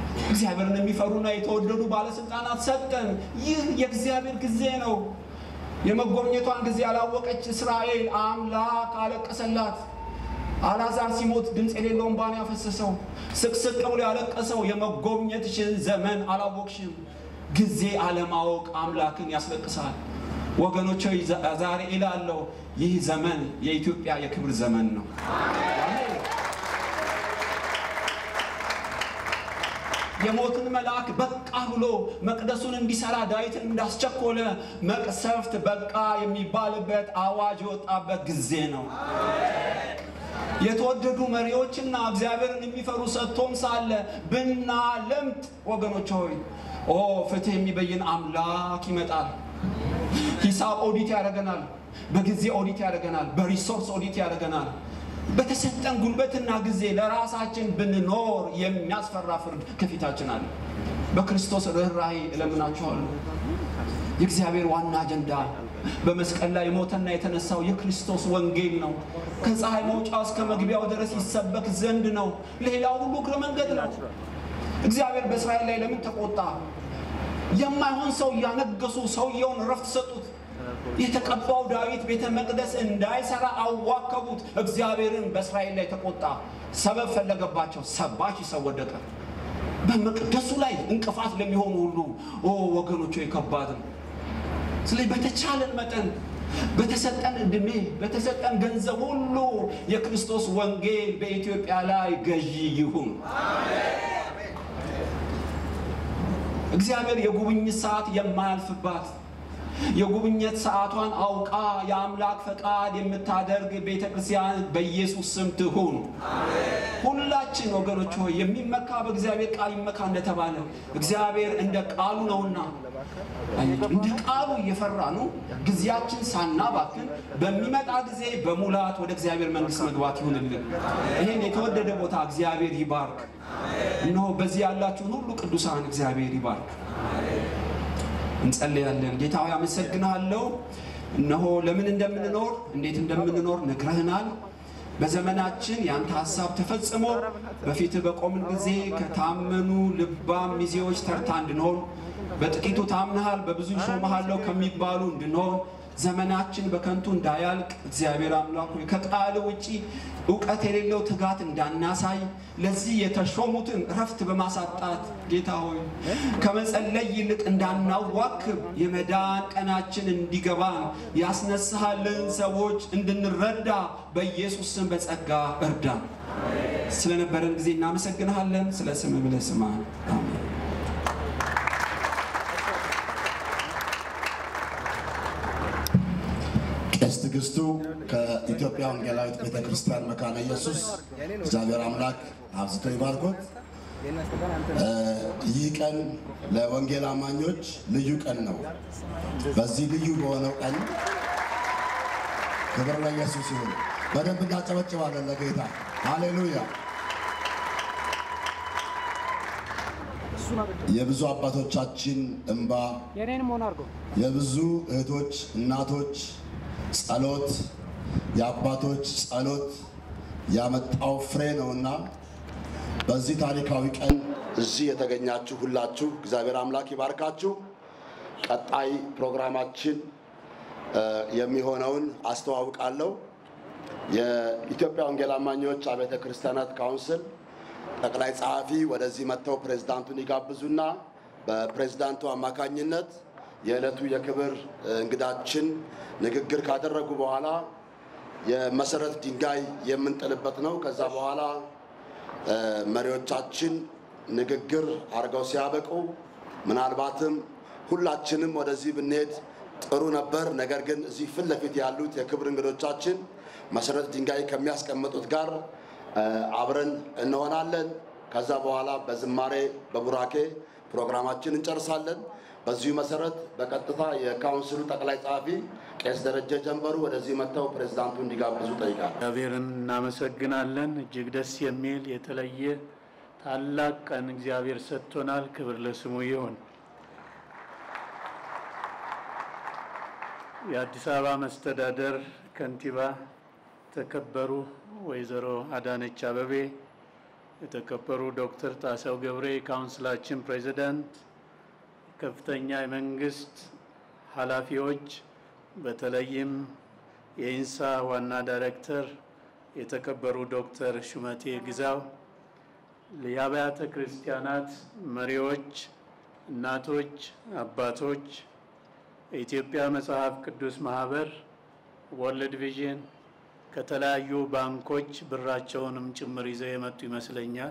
እግዚአብሔርን የሚፈሩና የተወደዱ ባለስልጣናት ሰጠን። ይህ የእግዚአብሔር ጊዜ ነው። የመጎብኘቷን ጊዜ ያላወቀች እስራኤል አምላክ አለቀሰላት። አልዓዛር ሲሞት ድምፅ የሌለው እንባን ያፈሰሰው ስቅስቅ ብሎ ያለቀሰው የመጎብኘትሽን ዘመን አላወቅሽም። ጊዜ አለማወቅ አምላክን ያስለቅሳል። ወገኖቼ ዛሬ እላለሁ ይህ ዘመን የኢትዮጵያ የክብር ዘመን ነው። የሞትን መልአክ በቃ ብሎ መቅደሱን እንዲሰራ ዳዊትን እንዳስቸኮለ መቅሰፍት በቃ የሚባልበት አዋጅ የወጣበት ጊዜ ነው። የተወደዱ መሪዎችና እግዚአብሔርን የሚፈሩ ሰጥቶም ሳለ ብናለምጥ ወገኖች ሆይ ፍትህ የሚበይን አምላክ ይመጣል። ሂሳብ ኦዲት ያደርገናል። በጊዜ ኦዲት ያደርገናል። በሪሶርስ ኦዲት ያደርገናል። በተሰጠን ጉልበትና ጊዜ ለራሳችን ብንኖር የሚያስፈራ ፍርድ ከፊታችን አለ። በክርስቶስ ርኅራኄ እለምናችኋለሁ። የእግዚአብሔር ዋና አጀንዳ በመስቀል ላይ ሞተና የተነሳው የክርስቶስ ወንጌል ነው። ከፀሐይ መውጫ እስከ መግቢያው ድረስ ይሰበክ ዘንድ ነው። ሌላው ሁሉ እግረ መንገድ ነው። እግዚአብሔር በእስራኤል ላይ ለምን ተቆጣ? የማይሆን ሰው ያነገሱ ሰውየውን ረፍት ሰጡት። የተቀባው ዳዊት ቤተ መቅደስ እንዳይሰራ አዋከቡት። እግዚአብሔርን በእስራኤል ላይ ተቆጣ። ሰበብ ፈለገባቸው። 70,000 ሰው ወደቀ። በመቅደሱ ላይ እንቅፋት ለሚሆኑ ሁሉ ወገኖቹ ይከባድ ነው። ስለዚህ በተቻለን መጠን በተሰጠን እድሜ በተሰጠን ገንዘብ ሁሉ የክርስቶስ ወንጌል በኢትዮጵያ ላይ ገዢ ይሁን። እግዚአብሔር የጉብኝት ሰዓት የማያልፍባት የጉብኝት ሰዓቷን አውቃ የአምላክ ፈቃድ የምታደርግ ቤተክርስቲያን በኢየሱስ ስም ትሁን። ሁላችን ወገኖች ሆይ የሚመካ በእግዚአብሔር ቃል ይመካ እንደተባለ እግዚአብሔር እንደ ቃሉ ነውና እንደ ቃሉ እየፈራ ነው ጊዜያችን ሳናባክን በሚመጣ ጊዜ በሙላት ወደ እግዚአብሔር መንግስት መግባት ይሁንልን። ይሄን የተወደደ ቦታ እግዚአብሔር ይባርክ። እነሆ በዚህ ያላችሁን ሁሉ ቅዱሳን እግዚአብሔር ይባርክ። እንጸልያለን። ጌታ ሆይ አመሰግናለሁ። እነሆ ለምን እንደምንኖር እንዴት እንደምንኖር ነግረህናል። በዘመናችን ያንተ ሐሳብ ተፈጽሞ በፊት በቆምን ጊዜ ከታመኑ ልባም ሚዜዎች ተርታ እንድንሆን በጥቂቱ ታምነሃል በብዙ ሾመሃለሁ ከሚባሉ እንድንሆን ዘመናችን በከንቱ እንዳያልቅ እግዚአብሔር አምላክ ሆይ ከቃል ውጪ ዕውቀት የሌለው ትጋት እንዳናሳይ ለዚህ የተሾሙትን ረፍት በማሳጣት ጌታ ሆይ ከመጸለይ ይልቅ እንዳናዋክብ የመዳን ቀናችን እንዲገባን ያስነሳልን ሰዎች እንድንረዳ በኢየሱስ ስም በጸጋ እርዳን። ስለነበረን ጊዜ እናመሰግንሃለን። ስለ ስምህ ብለህ ስማን። አሜን። ትዕግስቱ ከኢትዮጵያ ወንጌላዊት ቤተክርስቲያን መካነ ኢየሱስ እግዚአብሔር አምላክ አብዝቶ ይባርኮት። ይህ ቀን ለወንጌል አማኞች ልዩ ቀን ነው። በዚህ ልዩ በሆነው ቀን ክብር ለኢየሱስ ይሁን። በደንብ እናጨበጭባለን ለጌታ። ሃሌሉያ። የብዙ አባቶቻችን እንባ፣ የብዙ እህቶች እናቶች ጸሎት፣ የአባቶች ጸሎት ያመጣው ፍሬ ነውና በዚህ ታሪካዊ ቀን እዚህ የተገኛችሁ ሁላችሁ እግዚአብሔር አምላክ ይባርካችሁ። ቀጣይ ፕሮግራማችን የሚሆነውን አስተዋውቃለሁ። የኢትዮጵያ ወንጌል አማኞች አብያተ ክርስቲያናት ካውንስል ጠቅላይ ጸሐፊ ወደዚህ መጥተው ፕሬዝዳንቱን ይጋብዙና በፕሬዝዳንቱ አማካኝነት የዕለቱ የክብር እንግዳችን ንግግር ካደረጉ በኋላ የመሰረት ድንጋይ የምንጥልበት ነው። ከዛ በኋላ መሪዎቻችን ንግግር አድርገው ሲያበቁ ምናልባትም ሁላችንም ወደዚህ ብንሄድ ጥሩ ነበር። ነገር ግን እዚህ ፊት ለፊት ያሉት የክብር እንግዶቻችን መሰረት ድንጋይ ከሚያስቀምጡት ጋር አብረን እንሆናለን። ከዛ በኋላ በዝማሬ በቡራኬ ፕሮግራማችን እንጨርሳለን። በዚሁ መሰረት በቀጥታ የካውንስሉ ጠቅላይ ጸሐፊ ቄስ ደረጀ ጀንበሩ ወደዚህ መጥተው ፕሬዝዳንቱ እንዲጋብዙ ጠይቃለሁ። እግዚአብሔርን እናመሰግናለን። እጅግ ደስ የሚል የተለየ ታላቅ ቀን እግዚአብሔር ሰጥቶናል። ክብር ለስሙ ይሁን። የአዲስ አበባ መስተዳደር ከንቲባ ተከበሩ ወይዘሮ አዳነች አበቤ፣ የተከበሩ ዶክተር ጣሰው ገብሬ ካውንስላችን ፕሬዝዳንት፣ ከፍተኛ የመንግስት ኃላፊዎች፣ በተለይም የኢንሳ ዋና ዳይሬክተር የተከበሩ ዶክተር ሹመቴ ግዛው፣ የአብያተ ክርስቲያናት መሪዎች፣ እናቶች፣ አባቶች፣ የኢትዮጵያ መጽሐፍ ቅዱስ ማህበር፣ ወርልድ ቪዥን፣ ከተለያዩ ባንኮች ብራቸውንም ጭምር ይዘው የመጡ ይመስለኛል።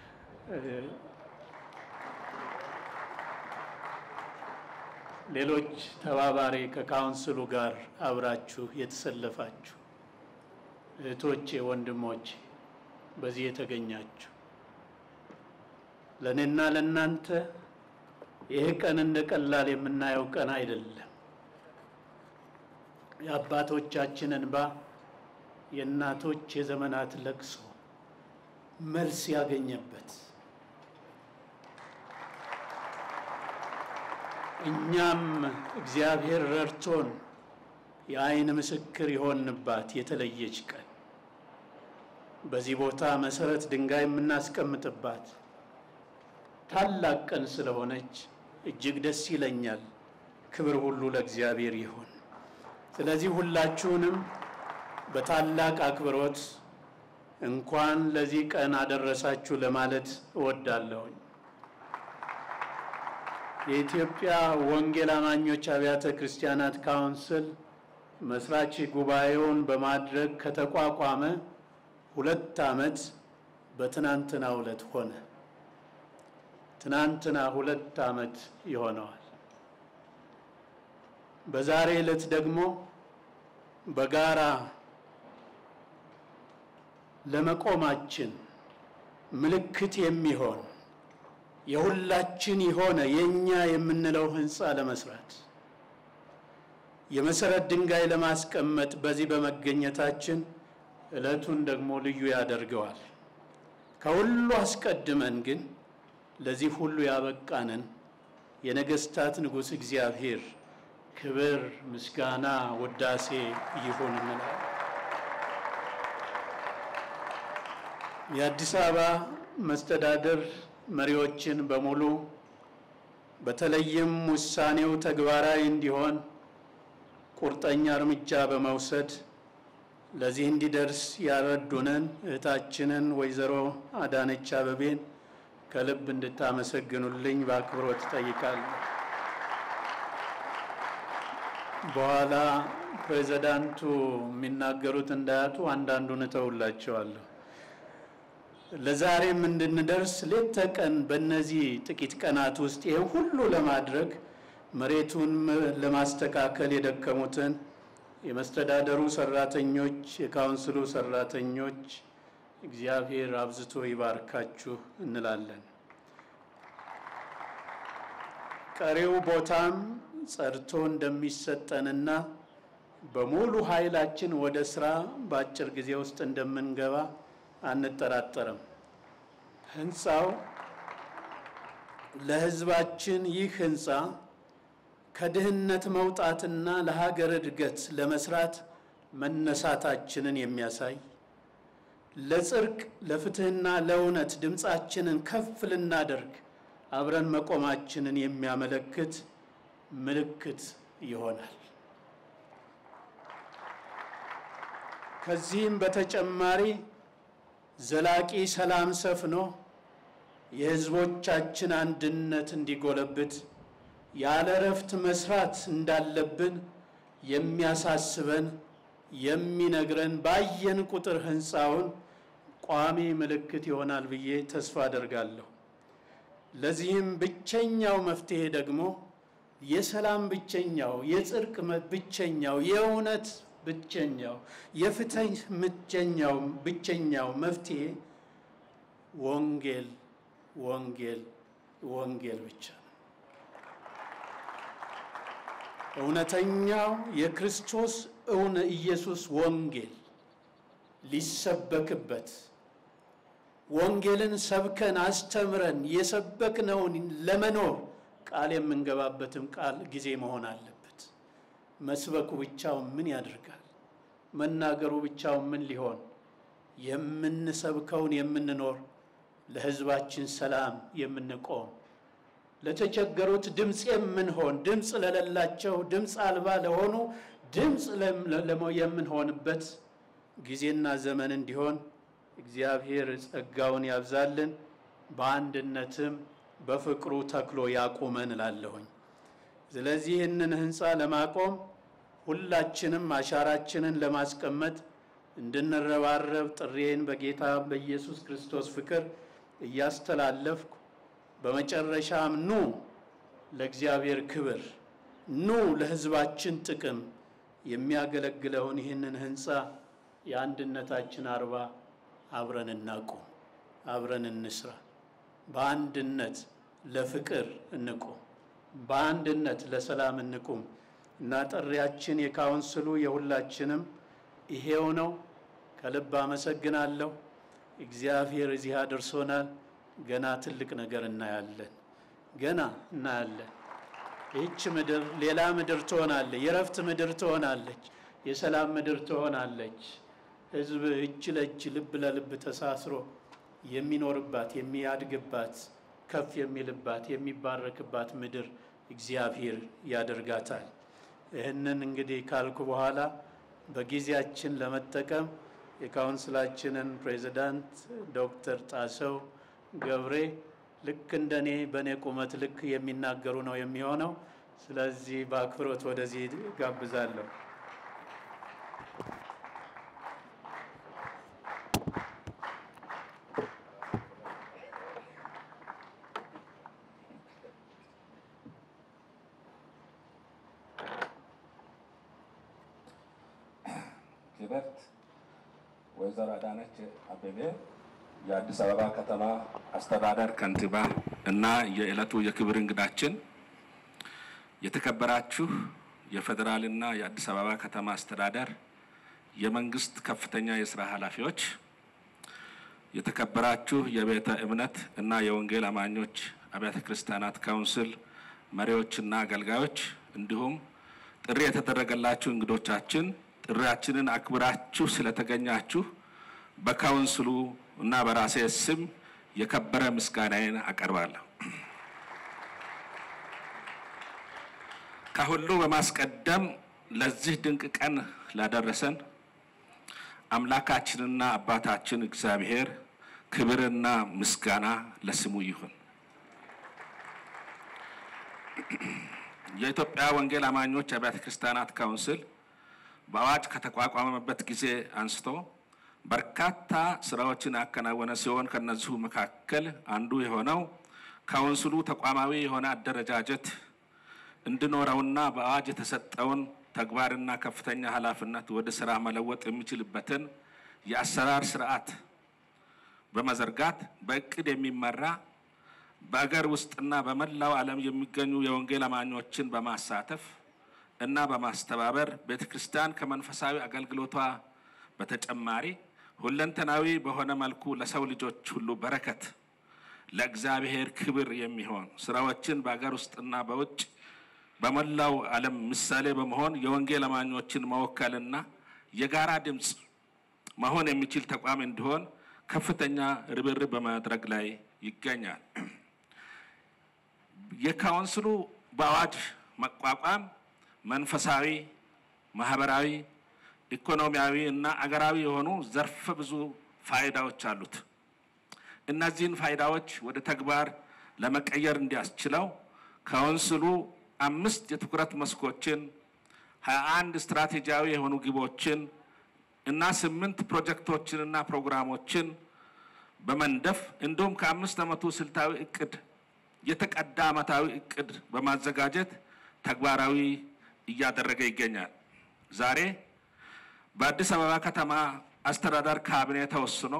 ሌሎች ተባባሪ ከካውንስሉ ጋር አብራችሁ የተሰለፋችሁ እህቶቼ፣ ወንድሞቼ በዚህ የተገኛችሁ ለኔና ለናንተ ይሄ ቀን እንደ ቀላል የምናየው ቀን አይደለም። የአባቶቻችን እንባ፣ የእናቶች የዘመናት ለቅሶ መልስ ያገኘበት፣ እኛም እግዚአብሔር ረድቶን የአይን ምስክር የሆንባት የተለየች ቀን፣ በዚህ ቦታ መሰረት ድንጋይ የምናስቀምጥባት ታላቅ ቀን ስለሆነች እጅግ ደስ ይለኛል። ክብር ሁሉ ለእግዚአብሔር ይሁን። ስለዚህ ሁላችሁንም በታላቅ አክብሮት እንኳን ለዚህ ቀን አደረሳችሁ ለማለት እወዳለሁ። የኢትዮጵያ ወንጌል አማኞች አብያተ ክርስቲያናት ካውንስል መስራች ጉባኤውን በማድረግ ከተቋቋመ 2 ዓመት በትናንትናው ዕለት ሆነ። ትናንትና 2 ዓመት ይሆነዋል። በዛሬ ዕለት ደግሞ በጋራ ለመቆማችን ምልክት የሚሆን የሁላችን የሆነ የኛ የምንለው ህንጻ ለመስራት የመሰረት ድንጋይ ለማስቀመጥ በዚህ በመገኘታችን ዕለቱን ደግሞ ልዩ ያደርገዋል። ከሁሉ አስቀድመን ግን ለዚህ ሁሉ ያበቃንን የነገስታት ንጉስ እግዚአብሔር ክብር፣ ምስጋና፣ ውዳሴ ይሁን እንላለን። የአዲስ አበባ መስተዳድር መሪዎችን በሙሉ በተለይም ውሳኔው ተግባራዊ እንዲሆን ቁርጠኛ እርምጃ በመውሰድ ለዚህ እንዲደርስ ያረዱንን እህታችንን ወይዘሮ አዳነች አበቤን ከልብ እንድታመሰግኑልኝ በአክብሮት ጠይቃለሁ። በኋላ ፕሬዝዳንቱ የሚናገሩት እንዳያጡ አንዳንዱን ተውላቸዋለሁ። ለዛሬም እንድንደርስ ሌት ተቀን በእነዚህ ጥቂት ቀናት ውስጥ ይሄን ሁሉ ለማድረግ መሬቱን ለማስተካከል የደከሙትን የመስተዳደሩ ሰራተኞች፣ የካውንስሉ ሰራተኞች እግዚአብሔር አብዝቶ ይባርካችሁ እንላለን። ቀሪው ቦታም ጸድቶ እንደሚሰጠንና በሙሉ ኃይላችን ወደ ስራ በአጭር ጊዜ ውስጥ እንደምንገባ አንጠራጠርም። ህንጻው ለህዝባችን ይህ ህንጻ ከድህነት መውጣትና ለሀገር እድገት ለመስራት መነሳታችንን የሚያሳይ፣ ለጽድቅ ለፍትህና ለእውነት ድምጻችንን ከፍ ልናደርግ አብረን መቆማችንን የሚያመለክት ምልክት ይሆናል። ከዚህም በተጨማሪ ዘላቂ ሰላም ሰፍኖ የህዝቦቻችን አንድነት እንዲጎለብት ያለ እረፍት መስራት እንዳለብን የሚያሳስበን የሚነግረን ባየን ቁጥር ህንጻውን ቋሚ ምልክት ይሆናል ብዬ ተስፋ አደርጋለሁ። ለዚህም ብቸኛው መፍትሄ ደግሞ የሰላም ብቸኛው፣ የጽድቅ ብቸኛው፣ የእውነት ብቸኛው፣ የፍትህ ብቸኛው መፍትሄ ወንጌል ወንጌል ወንጌል ብቻ ነው። እውነተኛው የክርስቶስ ኢየሱስ ወንጌል ሊሰበክበት፣ ወንጌልን ሰብከን አስተምረን የሰበክነውን ለመኖር ቃል የምንገባበትም ቃል ጊዜ መሆን አለበት። መስበኩ ብቻው ምን ያደርጋል? መናገሩ ብቻው ምን ሊሆን? የምንሰብከውን የምንኖር፣ ለህዝባችን ሰላም የምንቆም፣ ለተቸገሩት ድምጽ የምንሆን፣ ድምጽ ለሌላቸው፣ ድምጽ አልባ ለሆኑ ድምፅ የምንሆንበት ጊዜና ዘመን እንዲሆን እግዚአብሔር ጸጋውን ያብዛልን። በአንድነትም በፍቅሩ ተክሎ ያቆመን እላለሁኝ። ስለዚህ ይህንን ህንፃ ለማቆም ሁላችንም አሻራችንን ለማስቀመጥ እንድንረባረብ ጥሪዬን በጌታ በኢየሱስ ክርስቶስ ፍቅር እያስተላለፍኩ በመጨረሻም ኑ ለእግዚአብሔር ክብር፣ ኑ ለህዝባችን ጥቅም የሚያገለግለውን ይህንን ህንፃ የአንድነታችን አርባ አብረን እናቁም፣ አብረን እንስራ። በአንድነት ለፍቅር እንቁም፣ በአንድነት ለሰላም እንቁም እና ጥሪያችን የካውንስሉ የሁላችንም ይሄው ነው። ከልብ አመሰግናለሁ። እግዚአብሔር እዚህ አድርሶናል። ገና ትልቅ ነገር እናያለን፣ ገና እናያለን። ይህች ምድር ሌላ ምድር ትሆናለች፣ የረፍት ምድር ትሆናለች፣ የሰላም ምድር ትሆናለች። ህዝብ እጅ ለእጅ ልብ ለልብ ተሳስሮ የሚኖርባት፣ የሚያድግባት፣ ከፍ የሚልባት፣ የሚባረክባት ምድር እግዚአብሔር ያደርጋታል። ይህንን እንግዲህ ካልኩ በኋላ በጊዜያችን ለመጠቀም የካውንስላችንን ፕሬዝዳንት ዶክተር ጣሰው ገብሬ ልክ እንደኔ በኔ ቁመት ልክ የሚናገሩ ነው የሚሆነው። ስለዚህ በአክብሮት ወደዚህ ጋብዛለሁ። ክብርት ወይዘሮ አዳነች አቤቤ የአዲስ አበባ ከተማ አስተዳደር ከንቲባ እና የዕለቱ የክብር እንግዳችን፣ የተከበራችሁ የፌደራልና የአዲስ አበባ ከተማ አስተዳደር የመንግስት ከፍተኛ የሥራ ኃላፊዎች፣ የተከበራችሁ የቤተ እምነት እና የወንጌል አማኞች አብያተ ክርስቲያናት ካውንስል መሪዎችና አገልጋዮች፣ እንዲሁም ጥሪ የተደረገላችሁ እንግዶቻችን፣ ጥሪያችንን አክብራችሁ ስለተገኛችሁ በካውንስሉ እና በራሴ ስም የከበረ ምስጋናዬን አቀርባለሁ። ከሁሉ በማስቀደም ለዚህ ድንቅ ቀን ላደረሰን አምላካችንና አባታችን እግዚአብሔር ክብርና ምስጋና ለስሙ ይሁን። የኢትዮጵያ ወንጌል አማኞች አብያተ ክርስቲያናት ካውንስል በአዋጅ ከተቋቋመበት ጊዜ አንስቶ በርካታ ስራዎችን ያከናወነ ሲሆን ከነዚሁ መካከል አንዱ የሆነው ካውንስሉ ተቋማዊ የሆነ አደረጃጀት እንዲኖረውና በአዋጅ የተሰጠውን ተግባርና ከፍተኛ ኃላፊነት ወደ ስራ መለወጥ የሚችልበትን የአሰራር ስርዓት በመዘርጋት በእቅድ የሚመራ በአገር ውስጥና በመላው ዓለም የሚገኙ የወንጌል አማኞችን በማሳተፍ እና በማስተባበር ቤተክርስቲያን ከመንፈሳዊ አገልግሎቷ በተጨማሪ ሁለንተናዊ በሆነ መልኩ ለሰው ልጆች ሁሉ በረከት ለእግዚአብሔር ክብር የሚሆን ስራዎችን በአገር ውስጥና በውጭ በመላው ዓለም ምሳሌ በመሆን የወንጌል አማኞችን መወከልና የጋራ ድምጽ መሆን የሚችል ተቋም እንዲሆን ከፍተኛ ርብርብ በማድረግ ላይ ይገኛል። የካውንስሉ በአዋጅ መቋቋም መንፈሳዊ፣ ማህበራዊ፣ ኢኮኖሚያዊ እና አገራዊ የሆኑ ዘርፈ ብዙ ፋይዳዎች አሉት። እነዚህን ፋይዳዎች ወደ ተግባር ለመቀየር እንዲያስችለው ካውንስሉ 5 የትኩረት መስኮችን፣ 21 ስትራቴጂያዊ የሆኑ ግቦችን እና 8 ፕሮጀክቶችንና ፕሮግራሞችን በመንደፍ እንዲሁም ከ5 ዓመቱ ስልታዊ እቅድ የተቀዳ ዓመታዊ እቅድ በማዘጋጀት ተግባራዊ እያደረገ ይገኛል። ዛሬ በአዲስ አበባ ከተማ አስተዳደር ካቢኔ ተወስኖ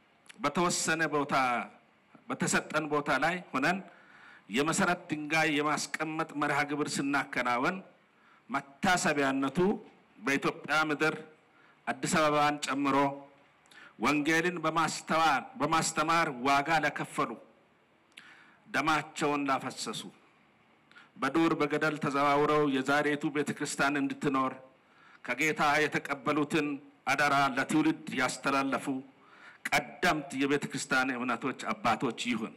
በተሰጠን ቦታ ላይ ሆነን የመሰረት ድንጋይ የማስቀመጥ መርሃ ግብር ስናከናወን መታሰቢያነቱ በኢትዮጵያ ምድር አዲስ አበባን ጨምሮ ወንጌልን በማስተማር ዋጋ ለከፈሉ፣ ደማቸውን ላፈሰሱ፣ በዱር በገደል ተዘዋውረው የዛሬቱ ቤተክርስቲያን እንድትኖር ከጌታ የተቀበሉትን አደራ ለትውልድ ያስተላለፉ ቀደምት የቤተክርስቲያን እምነቶች አባቶች ይሁን።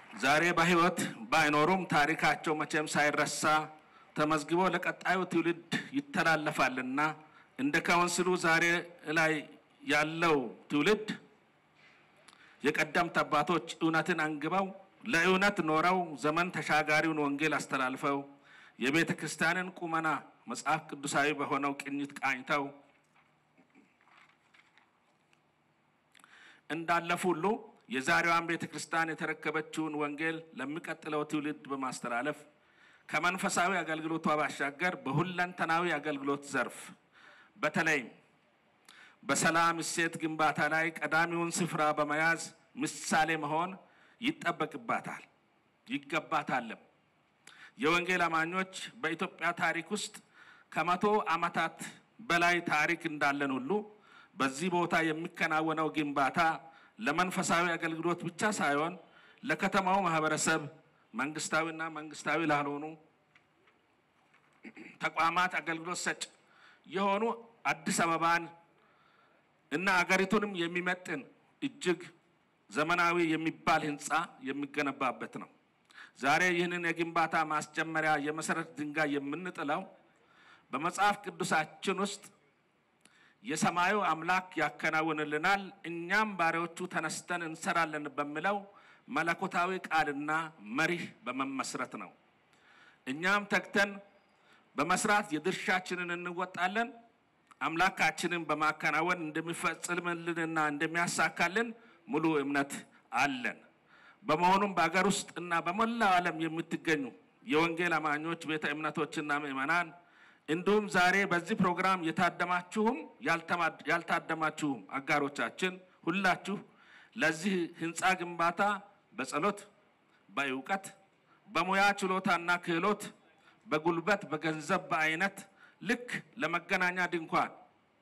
ዛሬ በህይወት ባይኖሩም ታሪካቸው መቼም ሳይረሳ ተመዝግቦ ለቀጣዩ ትውልድ ይተላለፋልና እንደ ካውንስሉ ዛሬ ላይ ያለው ትውልድ የቀደምት አባቶች እውነትን አንግበው ለእውነት ኖረው ዘመን ተሻጋሪውን ወንጌል አስተላልፈው የቤተ ክርስቲያንን ቁመና መጽሐፍ ቅዱሳዊ በሆነው ቅኝት ቃኝተው እንዳለፉ ሁሉ የዛሬዋን ቤተ ክርስቲያን የተረከበችውን ወንጌል ለሚቀጥለው ትውልድ በማስተላለፍ ከመንፈሳዊ አገልግሎቷ ባሻገር በሁለንተናዊ አገልግሎት ዘርፍ በተለይ በሰላም እሴት ግንባታ ላይ ቀዳሚውን ስፍራ በመያዝ ምሳሌ መሆን ይገባታል። የወንጌል አማኞች በኢትዮጵያ ታሪክ ውስጥ ከመቶ ዓመታት በላይ ታሪክ እንዳለን ሁሉ በዚህ ቦታ የሚከናወነው ግንባታ ለመንፈሳዊ አገልግሎት ብቻ ሳይሆን ለከተማው ማህበረሰብ መንግስታዊና መንግስታዊ ላልሆኑ ተቋማት አገልግሎት ሰጭ የሆኑ አዲስ አበባን እና አገሪቱንም የሚመጥን እጅግ ዘመናዊ የሚባል ህንጻ የሚገነባበት ነው። ዛሬ ይህንን የግንባታ ማስጀመሪያ የመሰረት ድንጋይ የምንጥለው በመጽሐፍ ቅዱሳችን ውስጥ የሰማዩ አምላክ ያከናውንልናል እኛም ባሪያዎቹ ተነስተን እንሰራለን በሚለው መለኮታዊ ቃልና መሪህ በመመስረት ነው። እኛም ተግተን በመስራት የድርሻችንን እንወጣለን። አምላካችንን በማከናወን እንደሚፈጽምልንና እንደሚያሳካልን ሙሉ እምነት አለን። በመሆኑም በአገር ውስጥ እና በመላው ዓለም የምትገኙ የወንጌል አማኞች ቤተ እምነቶችና ምእመናን እንዲሁም ዛሬ በዚህ ፕሮግራም የታደማችሁም ያልታደማችሁም አጋሮቻችን ሁላችሁ ለዚህ ህንጻ ግንባታ በጸሎት በእውቀት በሙያ ችሎታና ክህሎት በጉልበት በገንዘብ በአይነት ልክ ለመገናኛ ድንኳን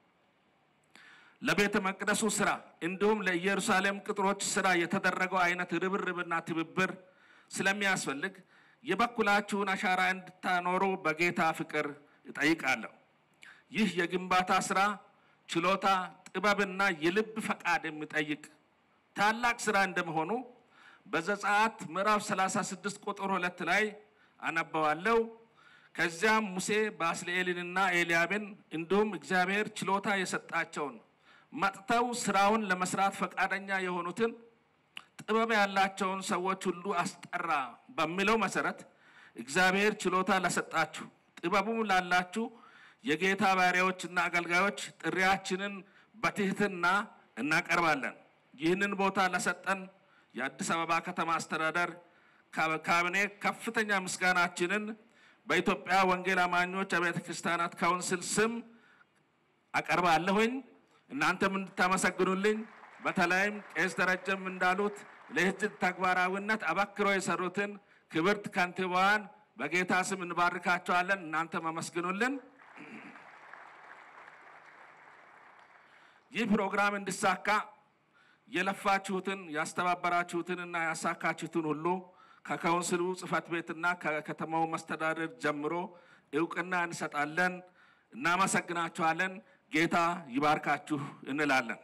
ለቤተ መቅደሱ ስራ እንዲሁም ለኢየሩሳሌም ቅጥሮች ስራ የተደረገው አይነት ርብርብና ትብብር ስለሚያስፈልግ የበኩላችሁን አሻራ እንድታኖሩ በጌታ ፍቅር እጠይቃለሁ። ይህ የግንባታ ስራ ችሎታ ጥበብና የልብ ፈቃድ የሚጠይቅ ታላቅ ስራ እንደመሆኑ በዘጸአት ምዕራፍ 36 ቁጥር 2 ላይ አነበዋለሁ። ከዚያም ሙሴ ባስልኤልንና ኤልያብን እንዲሁም እግዚአብሔር ችሎታ የሰጣቸውን መጥተው ስራውን ለመስራት ፈቃደኛ የሆኑትን ጥበብ ያላቸውን ሰዎች ሁሉ አስጠራ በሚለው መሰረት እግዚአብሔር ችሎታ ለሰጣችሁ ጥበቡም ላላችሁ የጌታ ባሪያዎችና አገልጋዮች ጥሪያችንን በትህትና እናቀርባለን። ይህንን ቦታ ለሰጠን የአዲስ አበባ ከተማ አስተዳደር ካቢኔ ከፍተኛ ምስጋናችንን በኢትዮጵያ ወንጌል አማኞች አብያተ ክርስቲያናት ካውንስል ስም አቀርባለሁኝ። እናንተም እንድታመሰግኑልኝ በተለይም ቄስ ደረጀም እንዳሉት ለህዝብ ተግባራዊነት አበክረው የሰሩትን ክብርት ከንቲባዋን በጌታ ስም እንባርካቸዋለን። እናንተም አመስግኑልን። ይህ ፕሮግራም እንዲሳካ የለፋችሁትን ያስተባበራችሁትንና ያሳካችሁትን ሁሉ ከካውንስሉ ጽፈት ቤትና ከከተማው መስተዳድር ጀምሮ እውቅና እንሰጣለን። እናመሰግናችኋለን። ጌታ ይባርካችሁ እንላለን።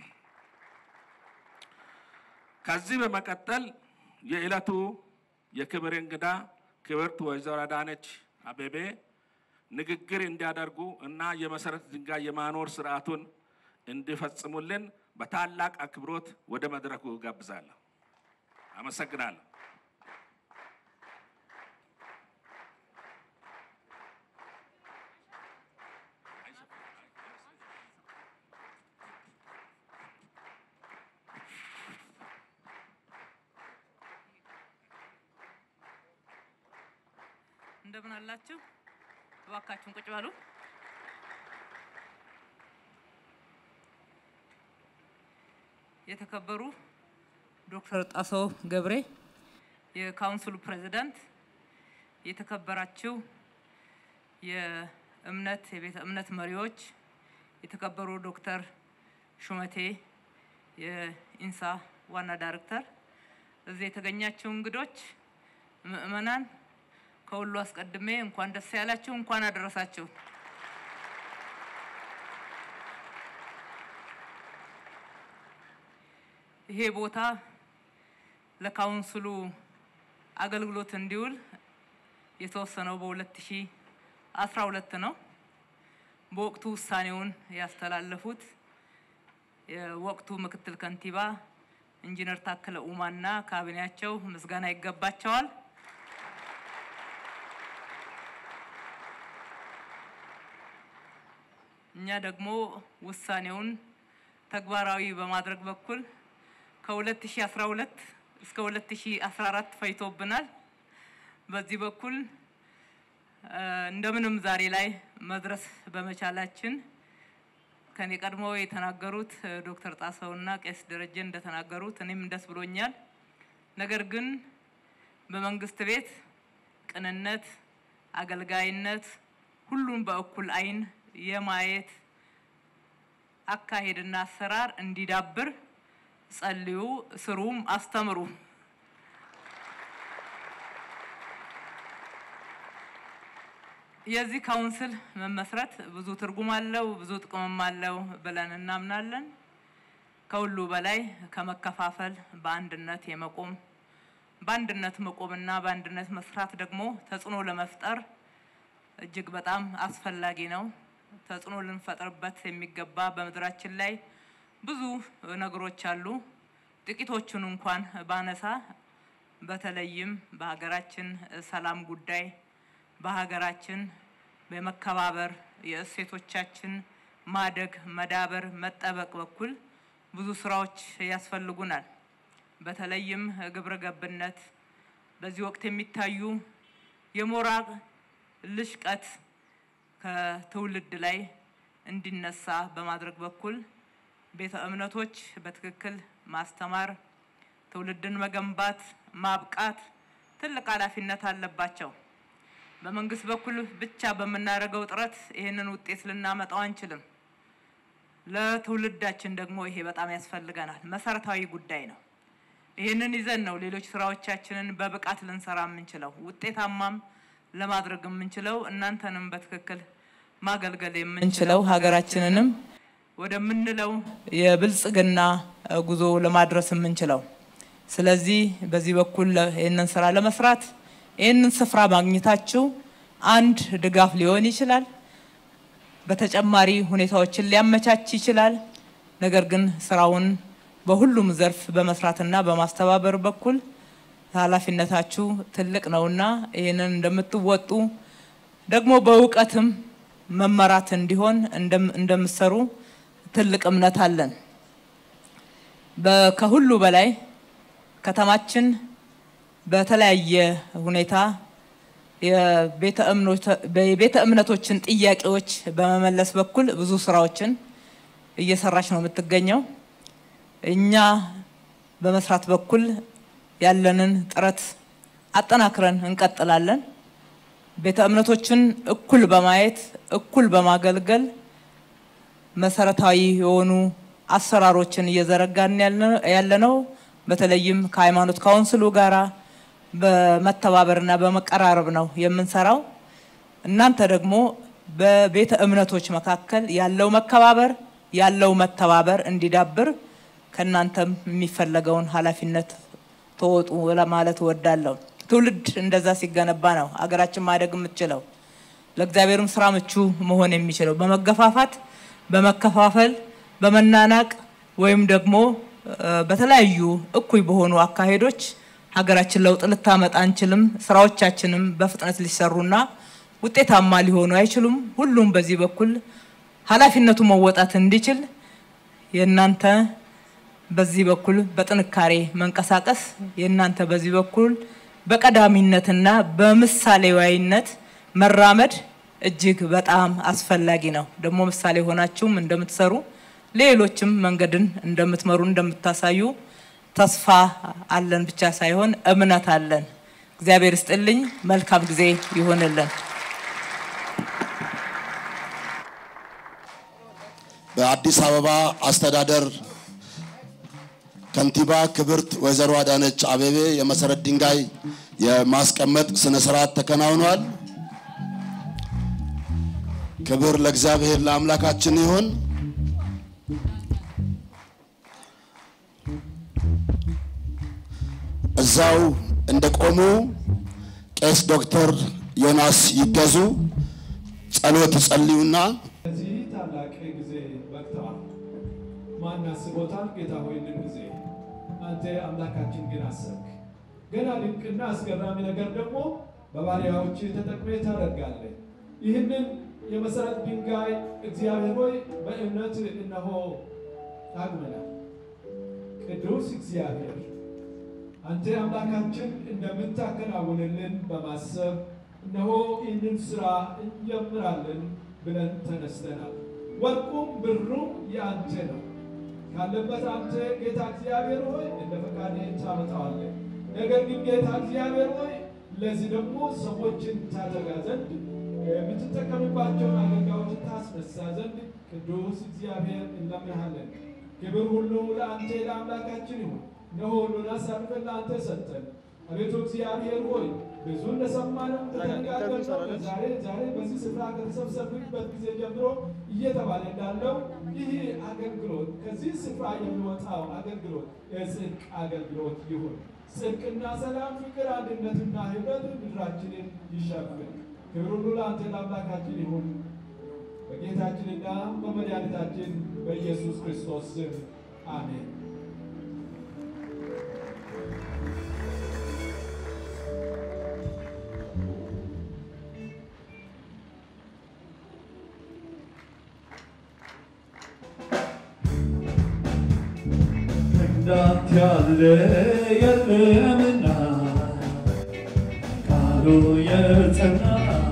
ከዚህ በመቀጠል የዕለቱ የክብር እንግዳ ክብርት ወይዘሮ አዳነች አቤቤ ንግግር እንዲያደርጉ እና የመሰረት ድንጋይ የማኖር ስርዓቱን እንዲፈጽሙልን በታላቅ አክብሮት ወደ መድረኩ ጋብዛለሁ። አመሰግናለሁ። እንደምን አላችሁ? እባካችሁን ቁጭ በሉ። የተከበሩ ዶክተር ጣሰው ገብሬ የካውንስሉ ፕሬዝዳንት፣ የተከበራችሁ የቤተ እምነት መሪዎች፣ የተከበሩ ዶክተር ሹመቴ የኢንሳ ዋና ዳይሬክተር፣ እዚህ የተገኛችሁ እንግዶች፣ ምእመናን ከሁሉ አስቀድሜ እንኳን ደስ ያላችሁ፣ እንኳን አደረሳችሁ። ይሄ ቦታ ለካውንስሉ አገልግሎት እንዲውል የተወሰነው በ2012 ነው። በወቅቱ ውሳኔውን ያስተላለፉት የወቅቱ ምክትል ከንቲባ ኢንጂነር ታከለ ኡማና ካቢኔያቸው ምስጋና ይገባቸዋል። እኛ ደግሞ ውሳኔውን ተግባራዊ በማድረግ በኩል ከ2012 እስከ 2014 ፈይቶብናል። በዚህ በኩል እንደምንም ዛሬ ላይ መድረስ በመቻላችን ከኔ ቀድሞ የተናገሩት ዶክተር ጣሰውና ቄስ ደረጀ እንደተናገሩት እኔም ደስ ብሎኛል። ነገር ግን በመንግስት ቤት ቅንነት፣ አገልጋይነት፣ ሁሉም በእኩል አይን የማየት አካሄድና አሰራር እንዲዳብር ጸልዩ፣ ስሩም፣ አስተምሩ። የዚህ ካውንስል መመስረት ብዙ ትርጉም አለው፣ ብዙ ጥቅምም አለው ብለን እናምናለን። ከሁሉ በላይ ከመከፋፈል በአንድነት የመቆም በአንድነት መቆምና በአንድነት መስራት ደግሞ ተጽዕኖ ለመፍጠር እጅግ በጣም አስፈላጊ ነው። ተጽዕኖ ልንፈጥርበት የሚገባ በመድራችን ላይ ብዙ ነገሮች አሉ። ጥቂቶቹን እንኳን ባነሳ በተለይም በሀገራችን ሰላም ጉዳይ በሀገራችን በመከባበር የእሴቶቻችን ማደግ መዳበር መጠበቅ በኩል ብዙ ስራዎች ያስፈልጉናል። በተለይም ግብረ ገብነት በዚህ ወቅት የሚታዩ የሞራል ልሽቀት ከትውልድ ላይ እንዲነሳ በማድረግ በኩል ቤተ እምነቶች በትክክል ማስተማር ትውልድን መገንባት ማብቃት ትልቅ ኃላፊነት አለባቸው። በመንግስት በኩል ብቻ በመናረገው ጥረት ይሄንን ውጤት ልናመጣው አንችልም። ለትውልዳችን ደግሞ ይሄ በጣም ያስፈልገናል፣ መሰረታዊ ጉዳይ ነው። ይሄንን ይዘን ነው ሌሎች ስራዎቻችንን በብቃት ልንሰራ የምንችለው ውጤታማም ለማድረግ የምንችለው እናንተንም በትክክል ማገልገል የምንችለው ሀገራችንንም ወደምንለው የብልጽግና ጉዞ ለማድረስ የምንችለው። ስለዚህ በዚህ በኩል ይሄንን ስራ ለመስራት ይሄንን ስፍራ ማግኘታችሁ አንድ ድጋፍ ሊሆን ይችላል፣ በተጨማሪ ሁኔታዎችን ሊያመቻች ይችላል። ነገር ግን ስራውን በሁሉም ዘርፍ በመስራትና በማስተባበር በኩል ኃላፊነታችሁ ትልቅ ነውና ይሄንን እንደምትወጡ ደግሞ በእውቀትም መመራት እንዲሆን እንደምትሰሩ ትልቅ እምነት አለን። ከሁሉ በላይ ከተማችን በተለያየ ሁኔታ የቤተ እምነቶችን ጥያቄዎች በመመለስ በኩል ብዙ ስራዎችን እየሰራች ነው የምትገኘው። እኛ በመስራት በኩል ያለንን ጥረት አጠናክረን እንቀጥላለን። ቤተ እምነቶችን እኩል በማየት እኩል በማገልገል መሰረታዊ የሆኑ አሰራሮችን እየዘረጋን ያለነው በተለይም ከሃይማኖት ካውንስሉ ጋራ በመተባበርና በመቀራረብ ነው የምንሰራው። እናንተ ደግሞ በቤተ እምነቶች መካከል ያለው መከባበር ያለው መተባበር እንዲዳብር ከናንተም የሚፈለገውን ኃላፊነት ተወጡ ለማለት ወዳለሁ። ትውልድ እንደዛ ሲገነባ ነው አገራችን ማደግ የምትችለው። ለእግዚአብሔርም ስራ ምቹ መሆን የሚችለው በመገፋፋት በመከፋፈል በመናናቅ ወይም ደግሞ በተለያዩ እኩይ በሆኑ አካሄዶች ሀገራችን ለውጥ ልታመጣ አንችልም። ስራዎቻችንም በፍጥነት ሊሰሩና ውጤታማ ሊሆኑ አይችሉም። ሁሉም በዚህ በኩል ኃላፊነቱ መወጣት እንዲችል የናንተ በዚህ በኩል በጥንካሬ መንቀሳቀስ የናንተ በዚህ በኩል በቀዳሚነትና በምሳሌያዊነት መራመድ እጅግ በጣም አስፈላጊ ነው። ደግሞ ምሳሌ ሆናችሁም እንደምትሰሩ ሌሎችም መንገድን እንደምትመሩ እንደምታሳዩ ተስፋ አለን ብቻ ሳይሆን እምነት አለን። እግዚአብሔር ይስጥልኝ። መልካም ጊዜ ይሆንልን። በአዲስ አበባ አስተዳደር ከንቲባ ክብርት ወይዘሮ አዳነች አቤቤ የመሰረት ድንጋይ የማስቀመጥ ስነ ስርዓት ተከናውኗል። ክብር ለእግዚአብሔር ለአምላካችን ይሁን። እዛው እንደቆሙ ቄስ ዶክተር ዮናስ ይገዙ ጸሎት ጸልዩና እዚህ ታላቅ ጊዜ በቅተዋል። ማን አስቦታል? ጌታ ሆይ ይህንን ጊዜ አንተ አምላካችን ግን አሰብክ። ገና ድንቅና አስገራሚ ነገር ደግሞ በባሪያዎች ተጠቅመህ ታደርጋለህ። ይህንን የመሰረት ድንጋይ እግዚአብሔር ሆይ በእምነት እነሆ ታግመናል። ቅዱስ እግዚአብሔር አንተ አምላካችን እንደምታከናውንልን በማሰብ እነሆ ይህንን ስራ እንጀምራለን ብለን ተነስተናል። ወርቁም ብሩም የአንተ ነው። ካለበት አንተ ጌታ እግዚአብሔር ሆይ እንደ ፈቃድህ ታመጣዋለህ። ነገር ግን ጌታ እግዚአብሔር ሆይ ለዚህ ደግሞ ሰዎችን ታደርጋ ዘንድ የምትጠቀምባቸውን አገልጋዮችን ታስነሳ ዘንድ ቅዱስ እግዚአብሔር እንለምንሃለን። ክብር ሁሉ ለአንተ ለአምላካችን ይሁን። እነሆ ሁሉን አሳልፈን ለአንተ ሰጠን። አቤቱ እግዚአብሔር ሆይ ብዙ እንደሰማነው እንደተነጋገርነው ዛሬ በዚህ ስፍራ ከተሰበሰብንበት ጊዜ ጀምሮ እየተባለ እንዳለው ይህ አገልግሎት ከዚህ ስፍራ የሚወጣው አገልግሎት የጽድቅ አገልግሎት ይሁን። ጽድቅና ሰላም፣ ፍቅር፣ አንድነትና ህብረት ምድራችንን ይሸፍን። ክብር ሁሉ ለአንተ ለአምላካችን ይሁን በጌታችንና በመድኃኒታችን በኢየሱስ ክርስቶስ ስም አሜን። እንዳንተ ያለ የለምና ቃሉ የጸና